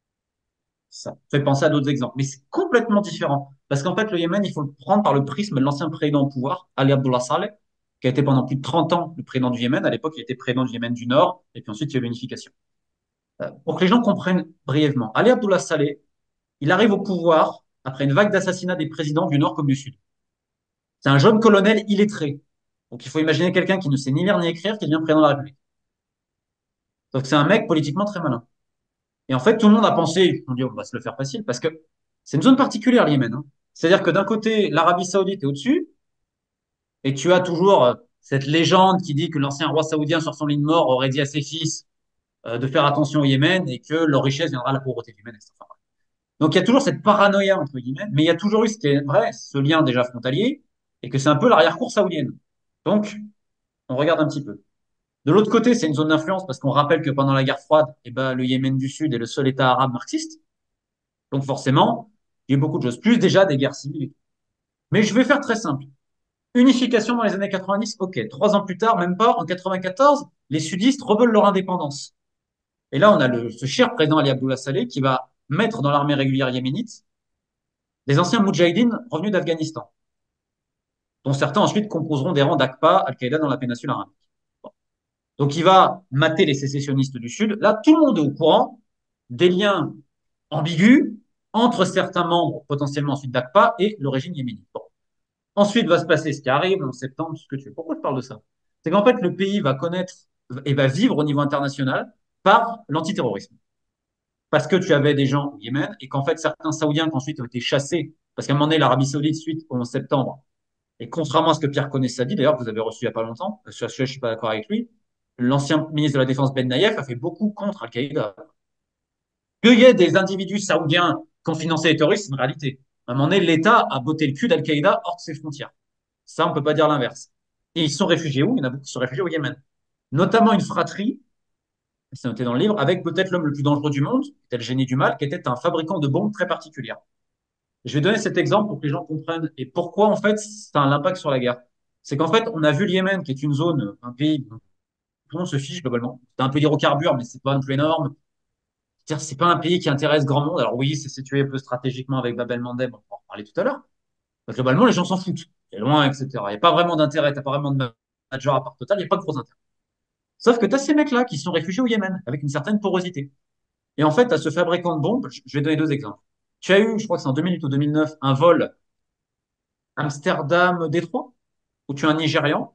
Ça fait penser à d'autres exemples, mais c'est complètement différent. Parce qu'en fait, le Yémen, il faut le prendre par le prisme de l'ancien président au pouvoir, Ali Abdullah Saleh, qui a été pendant plus de trente ans le président du Yémen. À l'époque, il était président du Yémen du Nord, et puis ensuite, il y a eu l'unification. Euh, pour que les gens comprennent brièvement, Ali Abdullah Saleh, il arrive au pouvoir après une vague d'assassinats des présidents du Nord comme du Sud. C'est un jeune colonel illettré. Donc, il faut imaginer quelqu'un qui ne sait ni lire ni écrire qui devient président de la République. Donc, c'est un mec politiquement très malin. Et en fait, tout le monde a pensé, on dit, on va se le faire facile, parce que c'est une zone particulière, le Yémen. Hein. C'est-à-dire que d'un côté, l'Arabie Saoudite est au-dessus, et tu as toujours euh, cette légende qui dit que l'ancien roi saoudien, sur son lit de mort, aurait dit à ses fils euh, de faire attention au Yémen et que leur richesse viendra à la pauvreté du Yémen, et cetera. Donc, il y a toujours cette paranoïa, entre guillemets, mais il y a toujours eu ce qui est vrai, ce lien déjà frontalier, et que c'est un peu l'arrière-cour saoudienne. Donc, on regarde un petit peu. De l'autre côté, c'est une zone d'influence parce qu'on rappelle que pendant la guerre froide, eh ben, le Yémen du Sud est le seul État arabe marxiste. Donc forcément, il y a eu beaucoup de choses, plus déjà des guerres civiles. Mais je vais faire très simple. Unification dans les années quatre-vingt-dix, ok. Trois ans plus tard, même pas, en quatre-vingt-quatorze, les sudistes reveulent leur indépendance. Et là, on a le, ce cher président Ali Abdullah Saleh qui va mettre dans l'armée régulière yéménite des anciens moudjahidines revenus d'Afghanistan, dont certains ensuite composeront des rangs d'Aqpa, Al-Qaïda dans la péninsule arabique. Bon. Donc il va mater les sécessionnistes du Sud. Là, tout le monde est au courant des liens ambigus entre certains membres potentiellement ensuite d'Aqpa et le régime yéménite. Bon. Ensuite va se passer ce qui arrive en septembre, ce que tu veux. Pourquoi je parle de ça? C'est qu'en fait, le pays va connaître et va vivre au niveau international par l'antiterrorisme. Parce que tu avais des gens au Yémen et qu'en fait, certains Saoudiens qui ensuite ont été chassés, parce qu'à un moment donné, l'Arabie Saoudite, suite au onze septembre, et contrairement à ce que Pierre Connaisse a dit, d'ailleurs, que vous avez reçu il n'y a pas longtemps, sur ce sujet, je ne suis pas d'accord avec lui, l'ancien ministre de la Défense Ben Naïef a fait beaucoup contre Al-Qaïda. Qu'il y ait des individus saoudiens qui ont financé les terroristes, c'est une réalité. À un moment donné, l'État a botté le cul d'Al-Qaïda hors de ses frontières. Ça, on ne peut pas dire l'inverse. Et ils sont réfugiés où? Il y en a beaucoup qui sont réfugiés au Yémen. Notamment une fratrie, c'est noté dans le livre, avec peut-être l'homme le plus dangereux du monde, qui était le génie du mal, qui était un fabricant de bombes très particulières. Je vais donner cet exemple pour que les gens comprennent et pourquoi, en fait, ça a un impact sur la guerre. C'est qu'en fait, on a vu le Yémen, qui est une zone, un pays, tout le monde se fiche globalement. C'est un peu d'hydrocarbures, mais c'est pas non plus énorme. C'est-à-dire, c'est pas un pays qui intéresse grand monde. Alors oui, c'est situé un peu stratégiquement avec Bab el-Mandeb, on va en parler tout à l'heure. Mais globalement, les gens s'en foutent. C'est loin, et cetera. Il n'y a pas vraiment d'intérêt, t'as pas vraiment de manager à part total, il n'y a pas de gros intérêt. Sauf que tu as ces mecs-là qui sont réfugiés au Yémen, avec une certaine porosité. Et en fait, tu as ce fabricant de bombes, je vais donner deux exemples. Tu as eu, je crois que c'est en deux mille huit ou deux mille neuf, un vol Amsterdam-Détroit, où tu as un Nigérian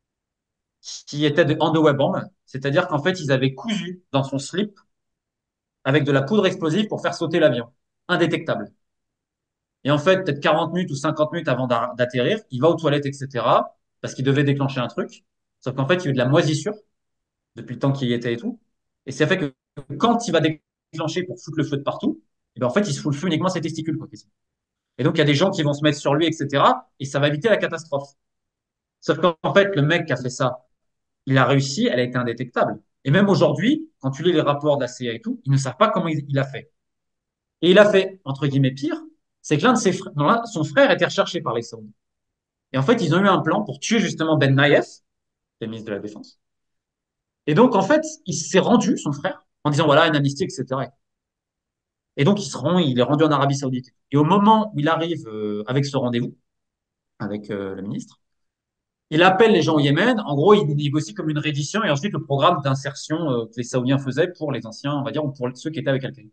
qui était de underwear bomb, c'est-à-dire qu'en fait, ils avaient cousu dans son slip avec de la poudre explosive pour faire sauter l'avion, indétectable. Et en fait, peut-être quarante minutes ou cinquante minutes avant d'atterrir, il va aux toilettes, et cetera, parce qu'il devait déclencher un truc. Sauf qu'en fait, il y a eu de la moisissure depuis le temps qu'il y était et tout. Et ça fait que quand il va déclencher pour foutre le feu de partout, et ben en fait, il se fout le feu uniquement à ses testicules. Quoi. Et donc, il y a des gens qui vont se mettre sur lui, et cetera. Et ça va éviter la catastrophe. Sauf qu'en fait, le mec qui a fait ça, il a réussi, elle a été indétectable. Et même aujourd'hui, quand tu lis les rapports de la C I A et tout, ils ne savent pas comment il, il a fait. Et il a fait, entre guillemets, pire, c'est que l'un de ses frères, non, son frère était recherché par les Saoudiens. Et en fait, ils ont eu un plan pour tuer justement Ben Naïef, le ministre de la Défense. Et donc, en fait, il s'est rendu, son frère, en disant, voilà, une amnistie, et cetera. Et donc, il se rend, il est rendu en Arabie Saoudite. Et au moment où il arrive euh, avec ce rendez-vous, avec euh, le ministre, il appelle les gens au Yémen. En gros, il négocie comme une reddition et ensuite le programme d'insertion euh, que les Saoudiens faisaient pour les anciens, on va dire, ou pour ceux qui étaient avec Al-Qaïda.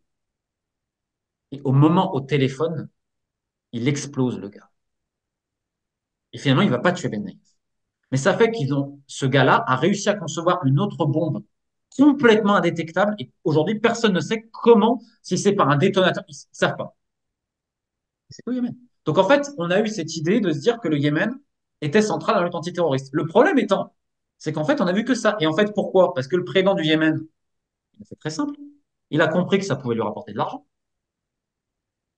Et au moment au téléphone, il explose le gars. Et finalement, il ne va pas tuer Ben Naïf. Mais ça fait qu'ils ont, ce gars-là a réussi à concevoir une autre bombe complètement indétectable et aujourd'hui, personne ne sait comment, si c'est par un détonateur, ils ne savent pas. C'est au Yémen. Donc en fait, on a eu cette idée de se dire que le Yémen était central dans la lutte antiterroriste. Le problème étant, c'est qu'en fait, on a vu que ça. Et en fait, pourquoi? Parce que le président du Yémen, c'est très simple. Il a compris que ça pouvait lui rapporter de l'argent.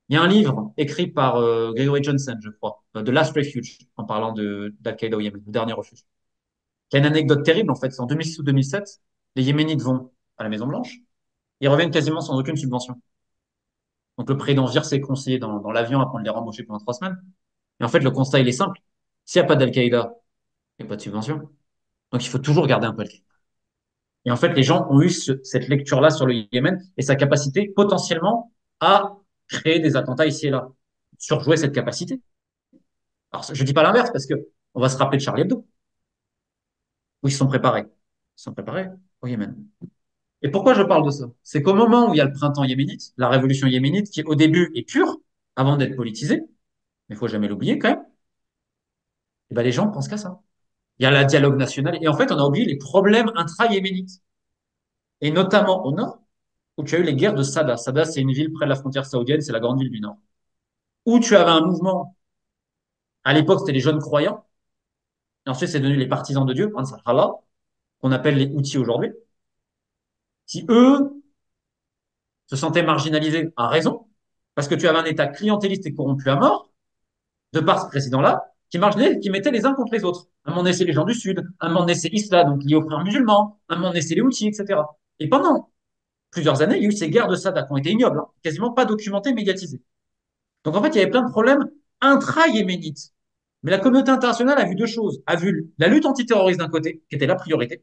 Il y a un livre écrit par euh, Gregory Johnson, je crois, euh, The Last Refuge, en parlant de d'Al-Qaïda au Yémen, le dernier refuge. Il y a une anecdote terrible, en fait, c'est en deux mille six ou deux mille sept, les Yéménites vont à la Maison-Blanche, ils reviennent quasiment sans aucune subvention. Donc le président vire ses conseillers dans, dans l'avion afin de les rembaucher pendant trois semaines. Et en fait, le constat, il est simple. S'il n'y a pas d'Al-Qaïda, il n'y a pas de subvention. Donc il faut toujours garder un peu Al-Qaïda. Et en fait, les gens ont eu ce- cette lecture-là sur le Yémen et sa capacité potentiellement à créer des attentats ici et là. Surjouer cette capacité. Alors, je dis pas l'inverse parce que on va se rappeler de Charlie Hebdo, où ils se sont préparés. Ils se sont préparés au Yémen. Et pourquoi je parle de ça? C'est qu'au moment où il y a le printemps yéménite, la révolution yéménite, qui au début est pure, avant d'être politisée, mais il faut jamais l'oublier quand même, et ben les gens pensent qu'à ça. Il y a le dialogue national, et en fait, on a oublié les problèmes intra-yéménites. Et notamment au nord, où tu as eu les guerres de Sada. Sada, c'est une ville près de la frontière saoudienne, c'est la grande ville du nord. Où tu avais un mouvement, à l'époque, c'était les jeunes croyants, et ensuite, c'est devenu les partisans de Dieu, Ansar Allah, qu'on appelle les Houthis aujourd'hui, qui, eux, se sentaient marginalisés à raison, parce que tu avais un État clientéliste et corrompu à mort, de par ce président-là, qui marginait, qui mettait les uns contre les autres. Un moment donné, c'est les gens du Sud, un moment donné, c'est Islam, donc lié aux frères musulmans, un moment donné, c'est les Houthis, et cetera. Et pendant plusieurs années, il y a eu ces guerres de Sada qui ont été ignobles, hein, quasiment pas documentées, médiatisées. Donc en fait, il y avait plein de problèmes intra-yéménites. Mais la communauté internationale a vu deux choses. A vu la lutte antiterroriste d'un côté, qui était la priorité,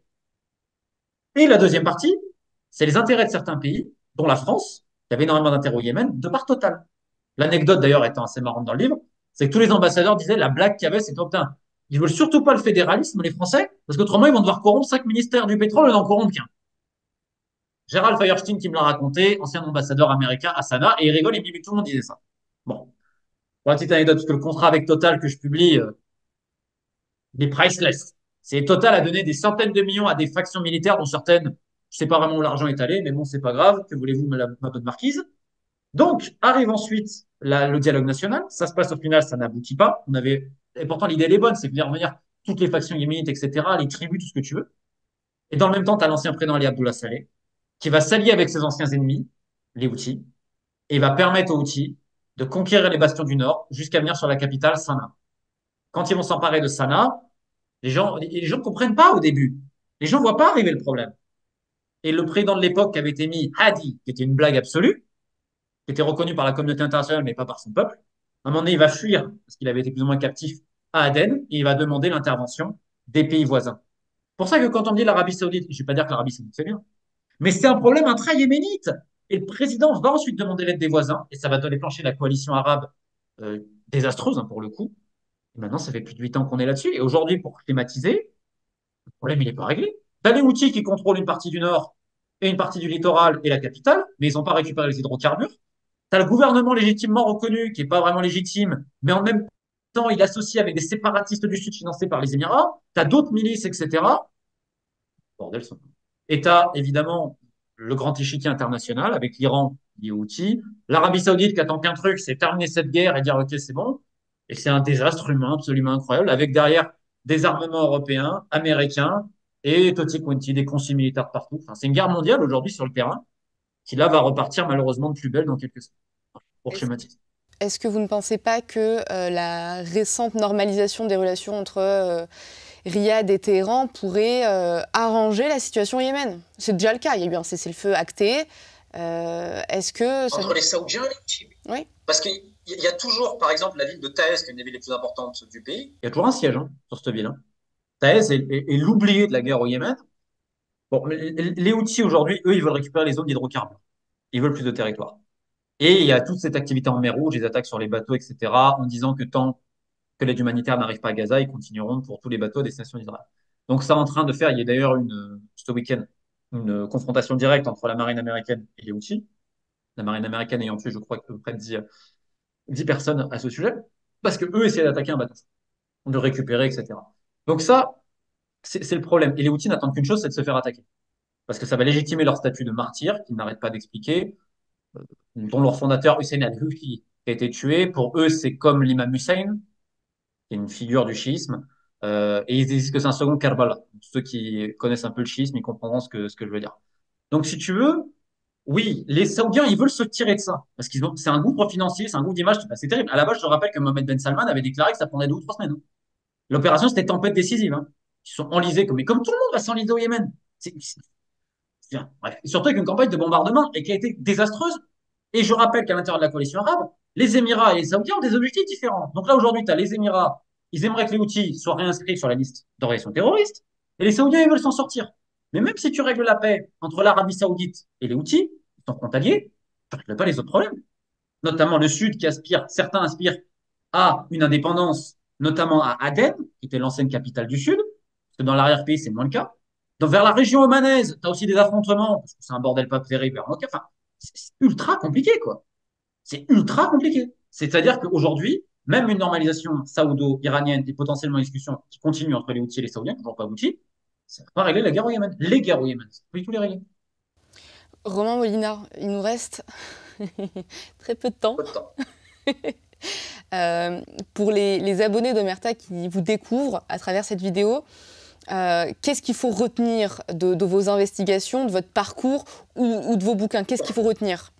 et la deuxième partie, c'est les intérêts de certains pays, dont la France, qui avait énormément d'intérêts au Yémen, de part totale. L'anecdote d'ailleurs étant assez marrante dans le livre, c'est que tous les ambassadeurs disaient la blague qu'il y avait, c'est que putain, ils veulent surtout pas le fédéralisme, les Français, parce qu'autrement ils vont devoir corrompre cinq ministères du pétrole et n'en corrompre qu'un. Gérald Feuerstein qui me l'a raconté, ancien ambassadeur américain à Sanaa, et il rigole, il me dit, mais tout le monde disait ça. Bon, pour la petite anecdote, parce que le contrat avec Total que je publie, euh, il est priceless. C'est Total a donné des centaines de millions à des factions militaires, dont certaines, je sais pas vraiment où l'argent est allé, mais bon, c'est pas grave, que voulez-vous, ma, ma bonne marquise. Donc, arrive ensuite la- le dialogue national. Ça se passe au final, ça n'aboutit pas. On avait, et pourtant, l'idée, elle est bonne, c'est de faire revenir toutes les factions yéménites, et cetera, les tribus, tout ce que tu veux. Et dans le même temps, tu as l'ancien président Ali Abdullah Saleh, qui va s'allier avec ses anciens ennemis, les Houthis, et va permettre aux Houthis de conquérir les bastions du Nord jusqu'à venir sur la capitale, Sanaa. Quand ils vont s'emparer de Sanaa, les gens, les gens ne comprennent pas au début. Les gens ne voient pas arriver le problème. Et le président de l'époque qui avait été mis, Hadi, qui était une blague absolue, qui était reconnu par la communauté internationale, mais pas par son peuple. À un moment donné, il va fuir, parce qu'il avait été plus ou moins captif à Aden, et il va demander l'intervention des pays voisins. C'est pour ça que quand on me dit l'Arabie Saoudite, je ne vais pas dire que l'Arabie Saoudite fait bien, mais c'est un problème intra-yéménite. Et le président va ensuite demander l'aide des voisins, et ça va déclencher la coalition arabe euh, désastreuse, hein, pour le coup. Et maintenant, ça fait plus de huit ans qu'on est là-dessus. Et aujourd'hui, pour climatiser, le problème, il n'est pas réglé. T'as les Houthis qui contrôlent une partie du nord et une partie du littoral et la capitale, mais ils n'ont pas récupéré les hydrocarbures. Tu as le gouvernement légitimement reconnu, qui n'est pas vraiment légitime, mais en même temps, il associe avec des séparatistes du Sud financés par les Émirats. Tu as d'autres milices, et cetera. Bordel, ça. Et tu as évidemment le grand échiquier international avec l'Iran lié aux Houthis, l'Arabie Saoudite qui attend qu'un truc, c'est terminer cette guerre et dire OK, c'est bon. Et c'est un désastre humain absolument incroyable, avec derrière des armements européens, américains et Toti Quanti, des consignes militaires partout. Enfin, c'est une guerre mondiale aujourd'hui sur le terrain qui là va repartir malheureusement de plus belle dans quelques semaines, pour Est-ce schématiser. est-ce que vous ne pensez pas que euh, la récente normalisation des relations entre euh, Riyad et Téhéran pourrait euh, arranger la situation au Yémen? C'est déjà le cas, il y a eu un cessez-le-feu acté. Euh, est-ce que ça... Entre les Saoudiens et les Houthis. Oui. Parce qu'il y a toujours, par exemple, la ville de Taïs, qui est une des villes les plus importantes du pays. Il y a toujours un siège hein, sur cette ville. Hein. Taïs est, est, est l'oublié de la guerre au Yémen. Bon, les Houthis aujourd'hui, eux, ils veulent récupérer les zones d'hydrocarbures. Ils veulent plus de territoire. Et il y a toute cette activité en mer Rouge, les attaques sur les bateaux, et cetera, en disant que tant que l'aide humanitaire n'arrive pas à Gaza, ils continueront pour tous les bateaux à destination d'Israël. Donc, ça est en train de faire, il y a d'ailleurs une, ce week-end, une confrontation directe entre la marine américaine et les Houthis. La marine américaine ayant tué, je crois, que près de dix, dix personnes à ce sujet, parce que eux essayaient d'attaquer un bateau, de le récupérer, et cetera. Donc, ça, c'est c'est le problème. Et les Houthis n'attendent qu'une chose, c'est de se faire attaquer. Parce que ça va légitimer leur statut de martyr, qu'ils n'arrêtent pas d'expliquer, dont leur fondateur Hussein al-Hufi a été tué. Pour eux, c'est comme l'imam Hussein, qui est une figure du chiisme, euh, et ils disent que c'est un second Karbala. Ceux qui connaissent un peu le chiisme, ils comprendront ce que, ce que je veux dire. Donc, si tu veux, Oui, les Saoudiens, ils veulent se tirer de ça. Parce qu'ils ont, c'est un gouffre financier, c'est un gouffre d'image. Enfin, c'est terrible. À la base, je te rappelle que Mohamed Ben Salman avait déclaré que ça prendrait deux ou trois semaines. L'opération, c'était tempête décisive. Hein. Ils sont enlisés, comme, mais comme tout le monde va s'enliser au Yémen. C'est, c'est- c'est- bref. Et surtout avec une campagne de bombardement et qui a été désastreuse. Et je rappelle qu'à l'intérieur de la coalition arabe, les Émirats et les Saoudiens ont des objectifs différents. Donc là, aujourd'hui, tu as les Émirats, ils aimeraient que les Houthis soient réinscrits sur la liste d'organisations terroristes. Et les Saoudiens, ils veulent s'en sortir. Mais même si tu règles la paix entre l'Arabie Saoudite et les Houthis, ils sont frontaliers, tu ne règles pas les autres problèmes. Notamment le Sud qui aspire, certains aspirent à une indépendance, notamment à Aden, qui était l'ancienne capitale du Sud, parce que dans l'arrière-pays, c'est moins le cas. Donc, vers la région omanaise, tu as aussi des affrontements, parce que c'est un bordel pas terrible. Enfin, c'est ultra compliqué, quoi. C'est ultra compliqué. C'est-à-dire qu'aujourd'hui, même une normalisation saoudo-iranienne et potentiellement une discussion qui continue entre les Houthis et les Saoudiens, toujours pas abouti, ça ne va pas régler la guerre au Yémen. Les guerres au Yémen, ça ne peut pas du tout les régler. Romain Molina, il nous reste très peu de temps. Peu de temps. Euh, pour les, les abonnés d'Omerta qui vous découvrent à travers cette vidéo, euh, qu'est-ce qu'il faut retenir de, de vos investigations, de votre parcours ou, ou de vos bouquins? Qu'est-ce qu'il faut retenir?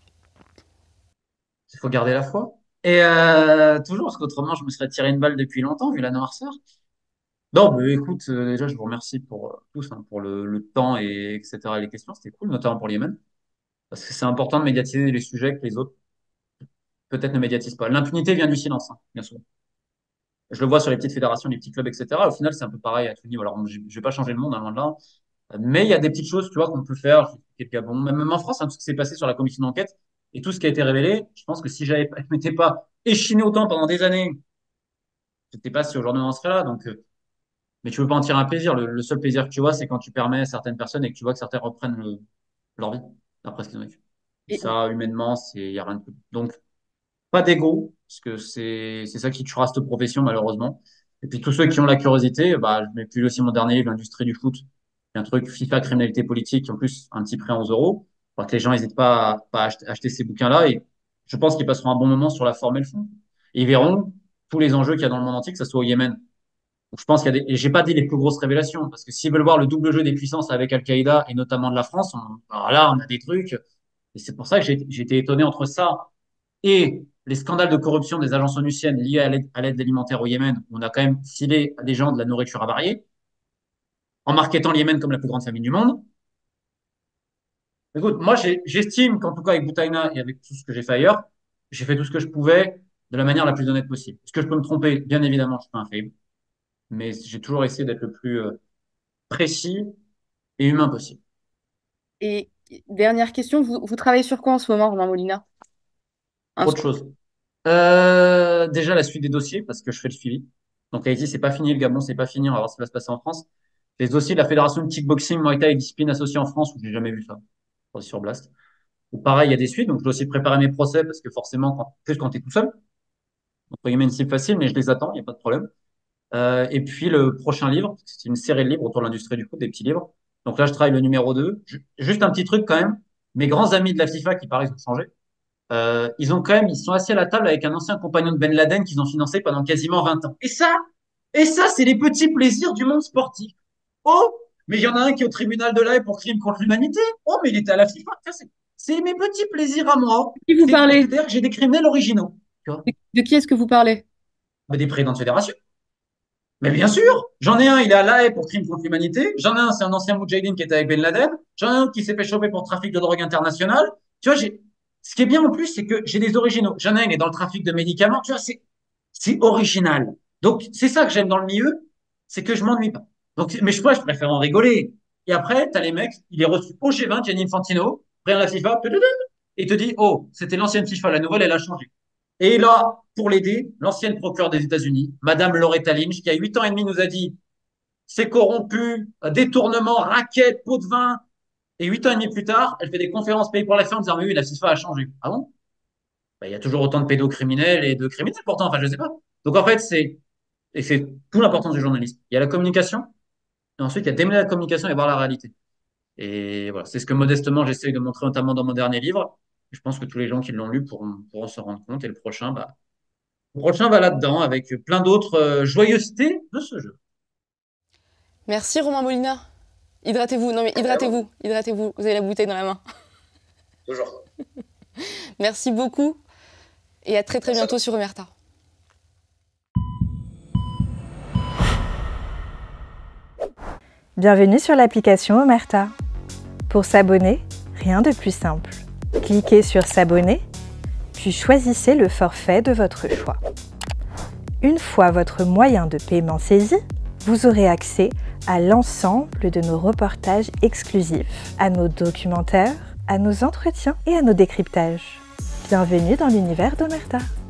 Il faut garder la foi. Et euh, toujours, parce qu'autrement, je me serais tiré une balle depuis longtemps, vu la noirceur. Non, mais écoute, euh, déjà, je vous remercie pour euh, tous, hein, pour le, le temps et etc. les questions. C'était cool, notamment pour le Yémen. Parce que c'est important de médiatiser les sujets que les autres, peut-être, ne médiatisent pas. L'impunité vient du silence, hein, bien sûr. Je le vois sur les petites fédérations, les petits clubs, et cetera. Au final, c'est un peu pareil à tout niveau. Alors, je ne vais pas changer le monde, hein, loin de là. Mais il y a des petites choses, tu vois, qu'on peut faire. J'ai fait le Gabon. Même en France, hein, tout ce qui s'est passé sur la commission d'enquête et tout ce qui a été révélé, je pense que si j'avais, je m'étais pas échiné autant pendant des années, je ne sais pas si aujourd'hui on en serait là. Donc, euh, mais tu veux pas en tirer un plaisir. Le, le seul plaisir que tu vois, c'est quand tu permets à certaines personnes et que tu vois que certains reprennent le- leur vie après ce qu'ils ont vécu. Et Et, ça, humainement, c'est, il y a rien de plus. Donc, pas d'ego, parce que c'est, c'est ça qui tuera cette profession, malheureusement. Et puis, tous ceux qui ont la curiosité, bah, je mets plus aussi mon dernier livre, L'industrie du foot. Il y a un truc, FIFA, criminalité politique, en plus, un petit prix à onze euros. Pour que les gens n'hésitent pas à, pas à acheter, acheter ces bouquins-là. Et je pense qu'ils passeront un bon moment sur la forme et le fond. Et ils verront tous les enjeux qu'il y a dans le monde entier, que ce soit au Yémen. Donc, je pense qu'il y a des, et j'ai pas dit les plus grosses révélations, parce que s'ils veulent voir le double jeu des puissances avec Al-Qaïda et notamment de la France, on, alors là, on a des trucs. Et c'est pour ça que j'ai j'ai été étonné entre ça et les scandales de corruption des agences onusiennes liés à l'aide, à l'aide alimentaire au Yémen, où on a quand même filé à des gens de la nourriture avariée, en marketant le Yémen comme la plus grande famine du monde. Écoute, moi, j'ai- j'estime qu'en tout cas, avec Boutaina et avec tout ce que j'ai fait ailleurs, j'ai fait tout ce que je pouvais de la manière la plus honnête possible. Est-ce que je peux me tromper? Bien évidemment, je suis pas infaillible, mais j'ai toujours essayé d'être le plus euh, précis et humain possible. et dernière question, vous, vous travaillez sur quoi en ce moment, Romain Molina? Un Trop de scoop. choses. Euh, déjà, la suite des dossiers, parce que je fais le suivi. Donc, Haïti, c'est pas fini. Le Gabon, c'est pas fini. On va voir ce qui va se passer en France. Les dossiers de la Fédération de kickboxing, Muay Thai et discipline associée en France, où j'ai jamais vu ça. Sur Blast. Ou pareil, il y a des suites. Donc, je dois aussi préparer mes procès, parce que forcément, quand, plus quand tu es tout seul. Donc, il y a une cible facile, mais je les attends, il n'y a pas de problème. Euh, et puis, le prochain livre, c'est une série de livres autour de l'industrie du foot, des petits livres. Donc là, je travaille le numéro deux. Juste un petit truc quand même. Mes grands amis de la FIFA, qui paraissent ont changé. Euh, ils ont quand même, ils sont assis à la table avec un ancien compagnon de Ben Laden qu'ils ont financé pendant quasiment vingt ans. Et ça, et ça, c'est les petits plaisirs du monde sportif. Oh, mais il y en a un qui est au tribunal de l'Haye pour crime contre l'humanité. Oh, mais il était à la FIFA. C'est, c'est mes petits plaisirs à moi. De qui vous C'est, parlez? c'est-à-dire que j'ai des criminels originaux. Tu vois, De, de qui est-ce que vous parlez? mais des présidents de fédération. Mais bien sûr, j'en ai un, il est à l'A E pour crime contre l'humanité. J'en ai un, c'est un ancien Moudjahidine qui était avec Ben Laden. J'en ai un qui s'est fait choper pour trafic de drogue international. Tu vois, j'ai, ce qui est bien en plus, c'est que j'ai des originaux. J'en ai un, il est dans le trafic de médicaments. Tu vois, c'est, c'est original. Donc, c'est ça que j'aime dans le milieu, c'est que je m'ennuie pas. Donc, mais je, moi, je préfère en rigoler. Et après, t'as les mecs, il est reçu au G vingt, Gianni Infantino, rien la FIFA, et il te dit, oh, c'était l'ancienne FIFA, la nouvelle, elle a changé. Et là, pour l'aider, l'ancienne procureure des États-Unis, Madame Loretta Lynch, qui a huit ans et demi nous a dit c'est corrompu, détournement, raquette, pot de vin. Et huit ans et demi plus tard, elle fait des conférences payées pour la fin en disant mais oui, la FIFA a changé. Ah bon? Ben, il y a toujours autant de pédocriminels et de criminels pourtant, enfin je sais pas. Donc en fait, c'est et c'est tout l'importance du journalisme. Il y a la communication, et ensuite il y a démêler la communication et voir la réalité. Et voilà, c'est ce que modestement j'essaye de montrer notamment dans mon dernier livre. Je pense que tous les gens qui l'ont lu pourront, pourront se rendre compte. Et le prochain, bah, le prochain va là-dedans avec plein d'autres euh, joyeusetés de ce jeu. Merci Romain Molina. Hydratez-vous, non mais hydratez-vous, hydratez-vous, vous avez la bouteille dans la main. Toujours. Merci beaucoup et à très très bientôt sur Omerta. Bienvenue sur l'application Omerta. Pour s'abonner, rien de plus simple. Cliquez sur s'abonner, puis choisissez le forfait de votre choix. Une fois votre moyen de paiement saisi, vous aurez accès à l'ensemble de nos reportages exclusifs, à nos documentaires, à nos entretiens et à nos décryptages. Bienvenue dans l'univers d'Omerta.